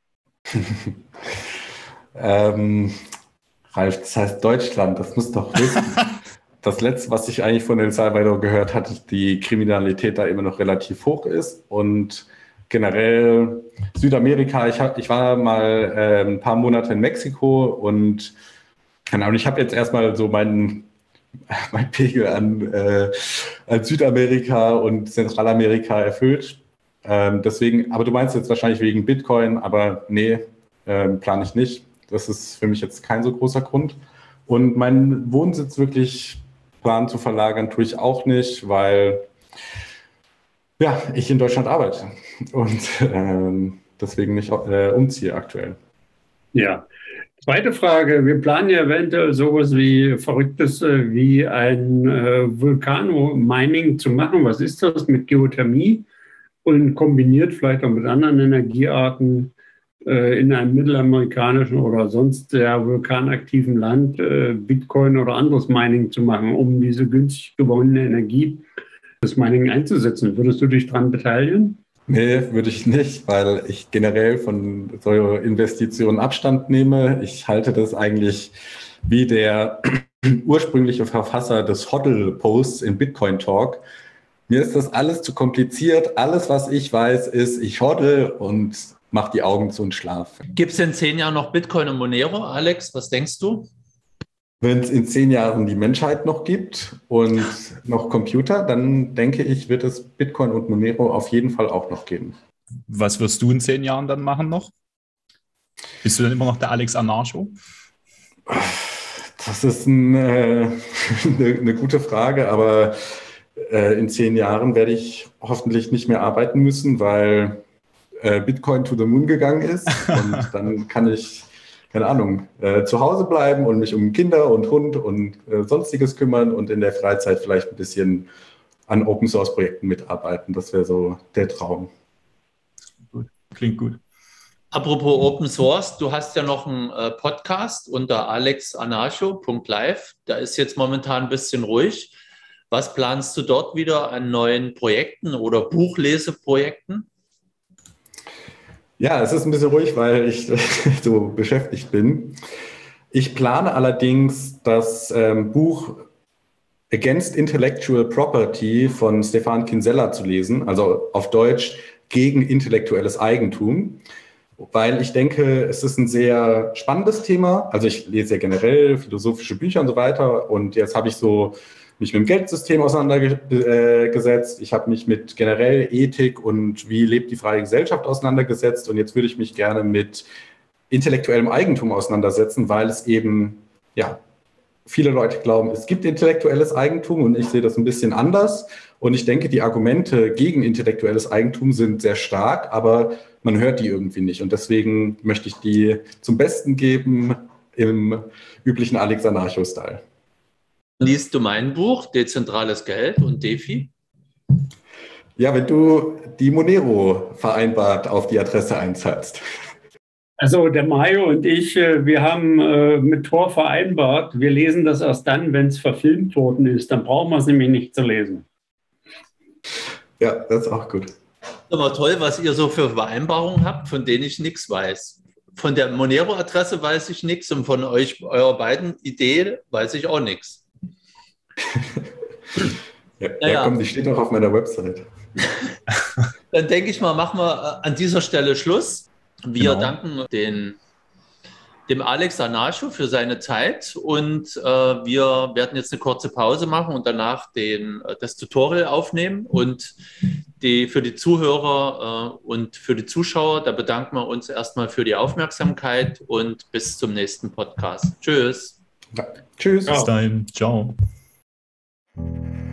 ähm, Ralf, das heißt Deutschland, das musst du doch wissen. Das Letzte, was ich eigentlich von El Salvador gehört hatte, die Kriminalität da immer noch relativ hoch ist und generell Südamerika. Ich, hab, ich war mal äh, ein paar Monate in Mexiko und keine Ahnung, ich habe jetzt erstmal so meinen mein Pegel an, äh, an Südamerika und Zentralamerika erfüllt. Ähm, deswegen, aber du meinst jetzt wahrscheinlich wegen Bitcoin, aber nee, äh, plane ich nicht. Das ist für mich jetzt kein so großer Grund. Und meinen Wohnsitz wirklich planen zu verlagern, tue ich auch nicht, weil ja, ich in Deutschland arbeite und ähm, deswegen nicht äh, umziehe aktuell. Ja. Zweite Frage. Wir planen ja eventuell sowas wie Verrücktes äh, wie ein äh, Vulkano-Mining zu machen. Was ist das mit Geothermie und kombiniert vielleicht auch mit anderen Energiearten äh, in einem mittelamerikanischen oder sonst sehr vulkanaktiven Land äh, Bitcoin oder anderes Mining zu machen, um diese günstig gewonnene Energie das Mining einzusetzen. Würdest du dich daran beteiligen? Nee, würde ich nicht, weil ich generell von so Investitionen Abstand nehme. Ich halte das eigentlich wie der ursprüngliche Verfasser des Hodl-Posts in Bitcoin Talk. Mir ist das alles zu kompliziert. Alles, was ich weiß, ist, ich hodl und mache die Augen zu und schlafe. Gibt es in zehn Jahren noch Bitcoin und Monero, Alex? Was denkst du? Wenn es in zehn Jahren die Menschheit noch gibt und noch Computer, dann denke ich, wird es Bitcoin und Monero auf jeden Fall auch noch geben. Was wirst du in zehn Jahren dann machen noch? Bist du dann immer noch der Alex Anarcho? Das ist ein, äh, eine, eine gute Frage, aber äh, in zehn Jahren werde ich hoffentlich nicht mehr arbeiten müssen, weil äh, Bitcoin to the moon gegangen ist und dann kann ich keine Ahnung, äh, zu Hause bleiben und mich um Kinder und Hund und äh, Sonstiges kümmern und in der Freizeit vielleicht ein bisschen an Open-Source-Projekten mitarbeiten. Das wäre so der Traum. Gut. Klingt gut. Apropos Open Source, du hast ja noch einen äh, Podcast unter alex anarcho punkt live. Da ist jetzt momentan ein bisschen ruhig. Was planst du dort wieder an neuen Projekten oder Buchleseprojekten? Ja, es ist ein bisschen ruhig, weil ich so beschäftigt bin. Ich plane allerdings das ähm, Buch Against Intellectual Property von Stefan Kinsella zu lesen, also auf Deutsch gegen intellektuelles Eigentum, weil ich denke, es ist ein sehr spannendes Thema. Also ich lese ja generell philosophische Bücher und so weiter und jetzt habe ich so mich mit dem Geldsystem auseinandergesetzt. Ich habe mich mit generell Ethik und wie lebt die freie Gesellschaft auseinandergesetzt. Und jetzt würde ich mich gerne mit intellektuellem Eigentum auseinandersetzen, weil es eben, ja, viele Leute glauben, es gibt intellektuelles Eigentum und ich sehe das ein bisschen anders. Und ich denke, die Argumente gegen intellektuelles Eigentum sind sehr stark, aber man hört die irgendwie nicht. Und deswegen möchte ich die zum Besten geben im üblichen Alex Anarcho-Style. Liest du mein Buch, Dezentrales Geld und DeFi? Ja, wenn du die Monero vereinbart auf die Adresse einzahlst. Also der Mario und ich, wir haben mit Tor vereinbart, wir lesen das erst dann, wenn es verfilmt worden ist. Dann brauchen wir es nämlich nicht zu lesen. Ja, das ist auch gut. Aber toll, was ihr so für Vereinbarungen habt, von denen ich nichts weiß. Von der Monero-Adresse weiß ich nichts und von euch, eurer beiden Idee, weiß ich auch nichts. Ja, naja. Ja, komm, die steht auch auf meiner Website. Dann denke ich mal, machen wir an dieser Stelle Schluss. Wir genau. danken den, dem Alex Anascho für seine Zeit und äh, wir werden jetzt eine kurze Pause machen und danach den, das Tutorial aufnehmen. Und die, für die Zuhörer äh, und für die Zuschauer, da bedanken wir uns erstmal für die Aufmerksamkeit und bis zum nächsten Podcast. Tschüss. Ja. Tschüss. Bis dahin. Ciao.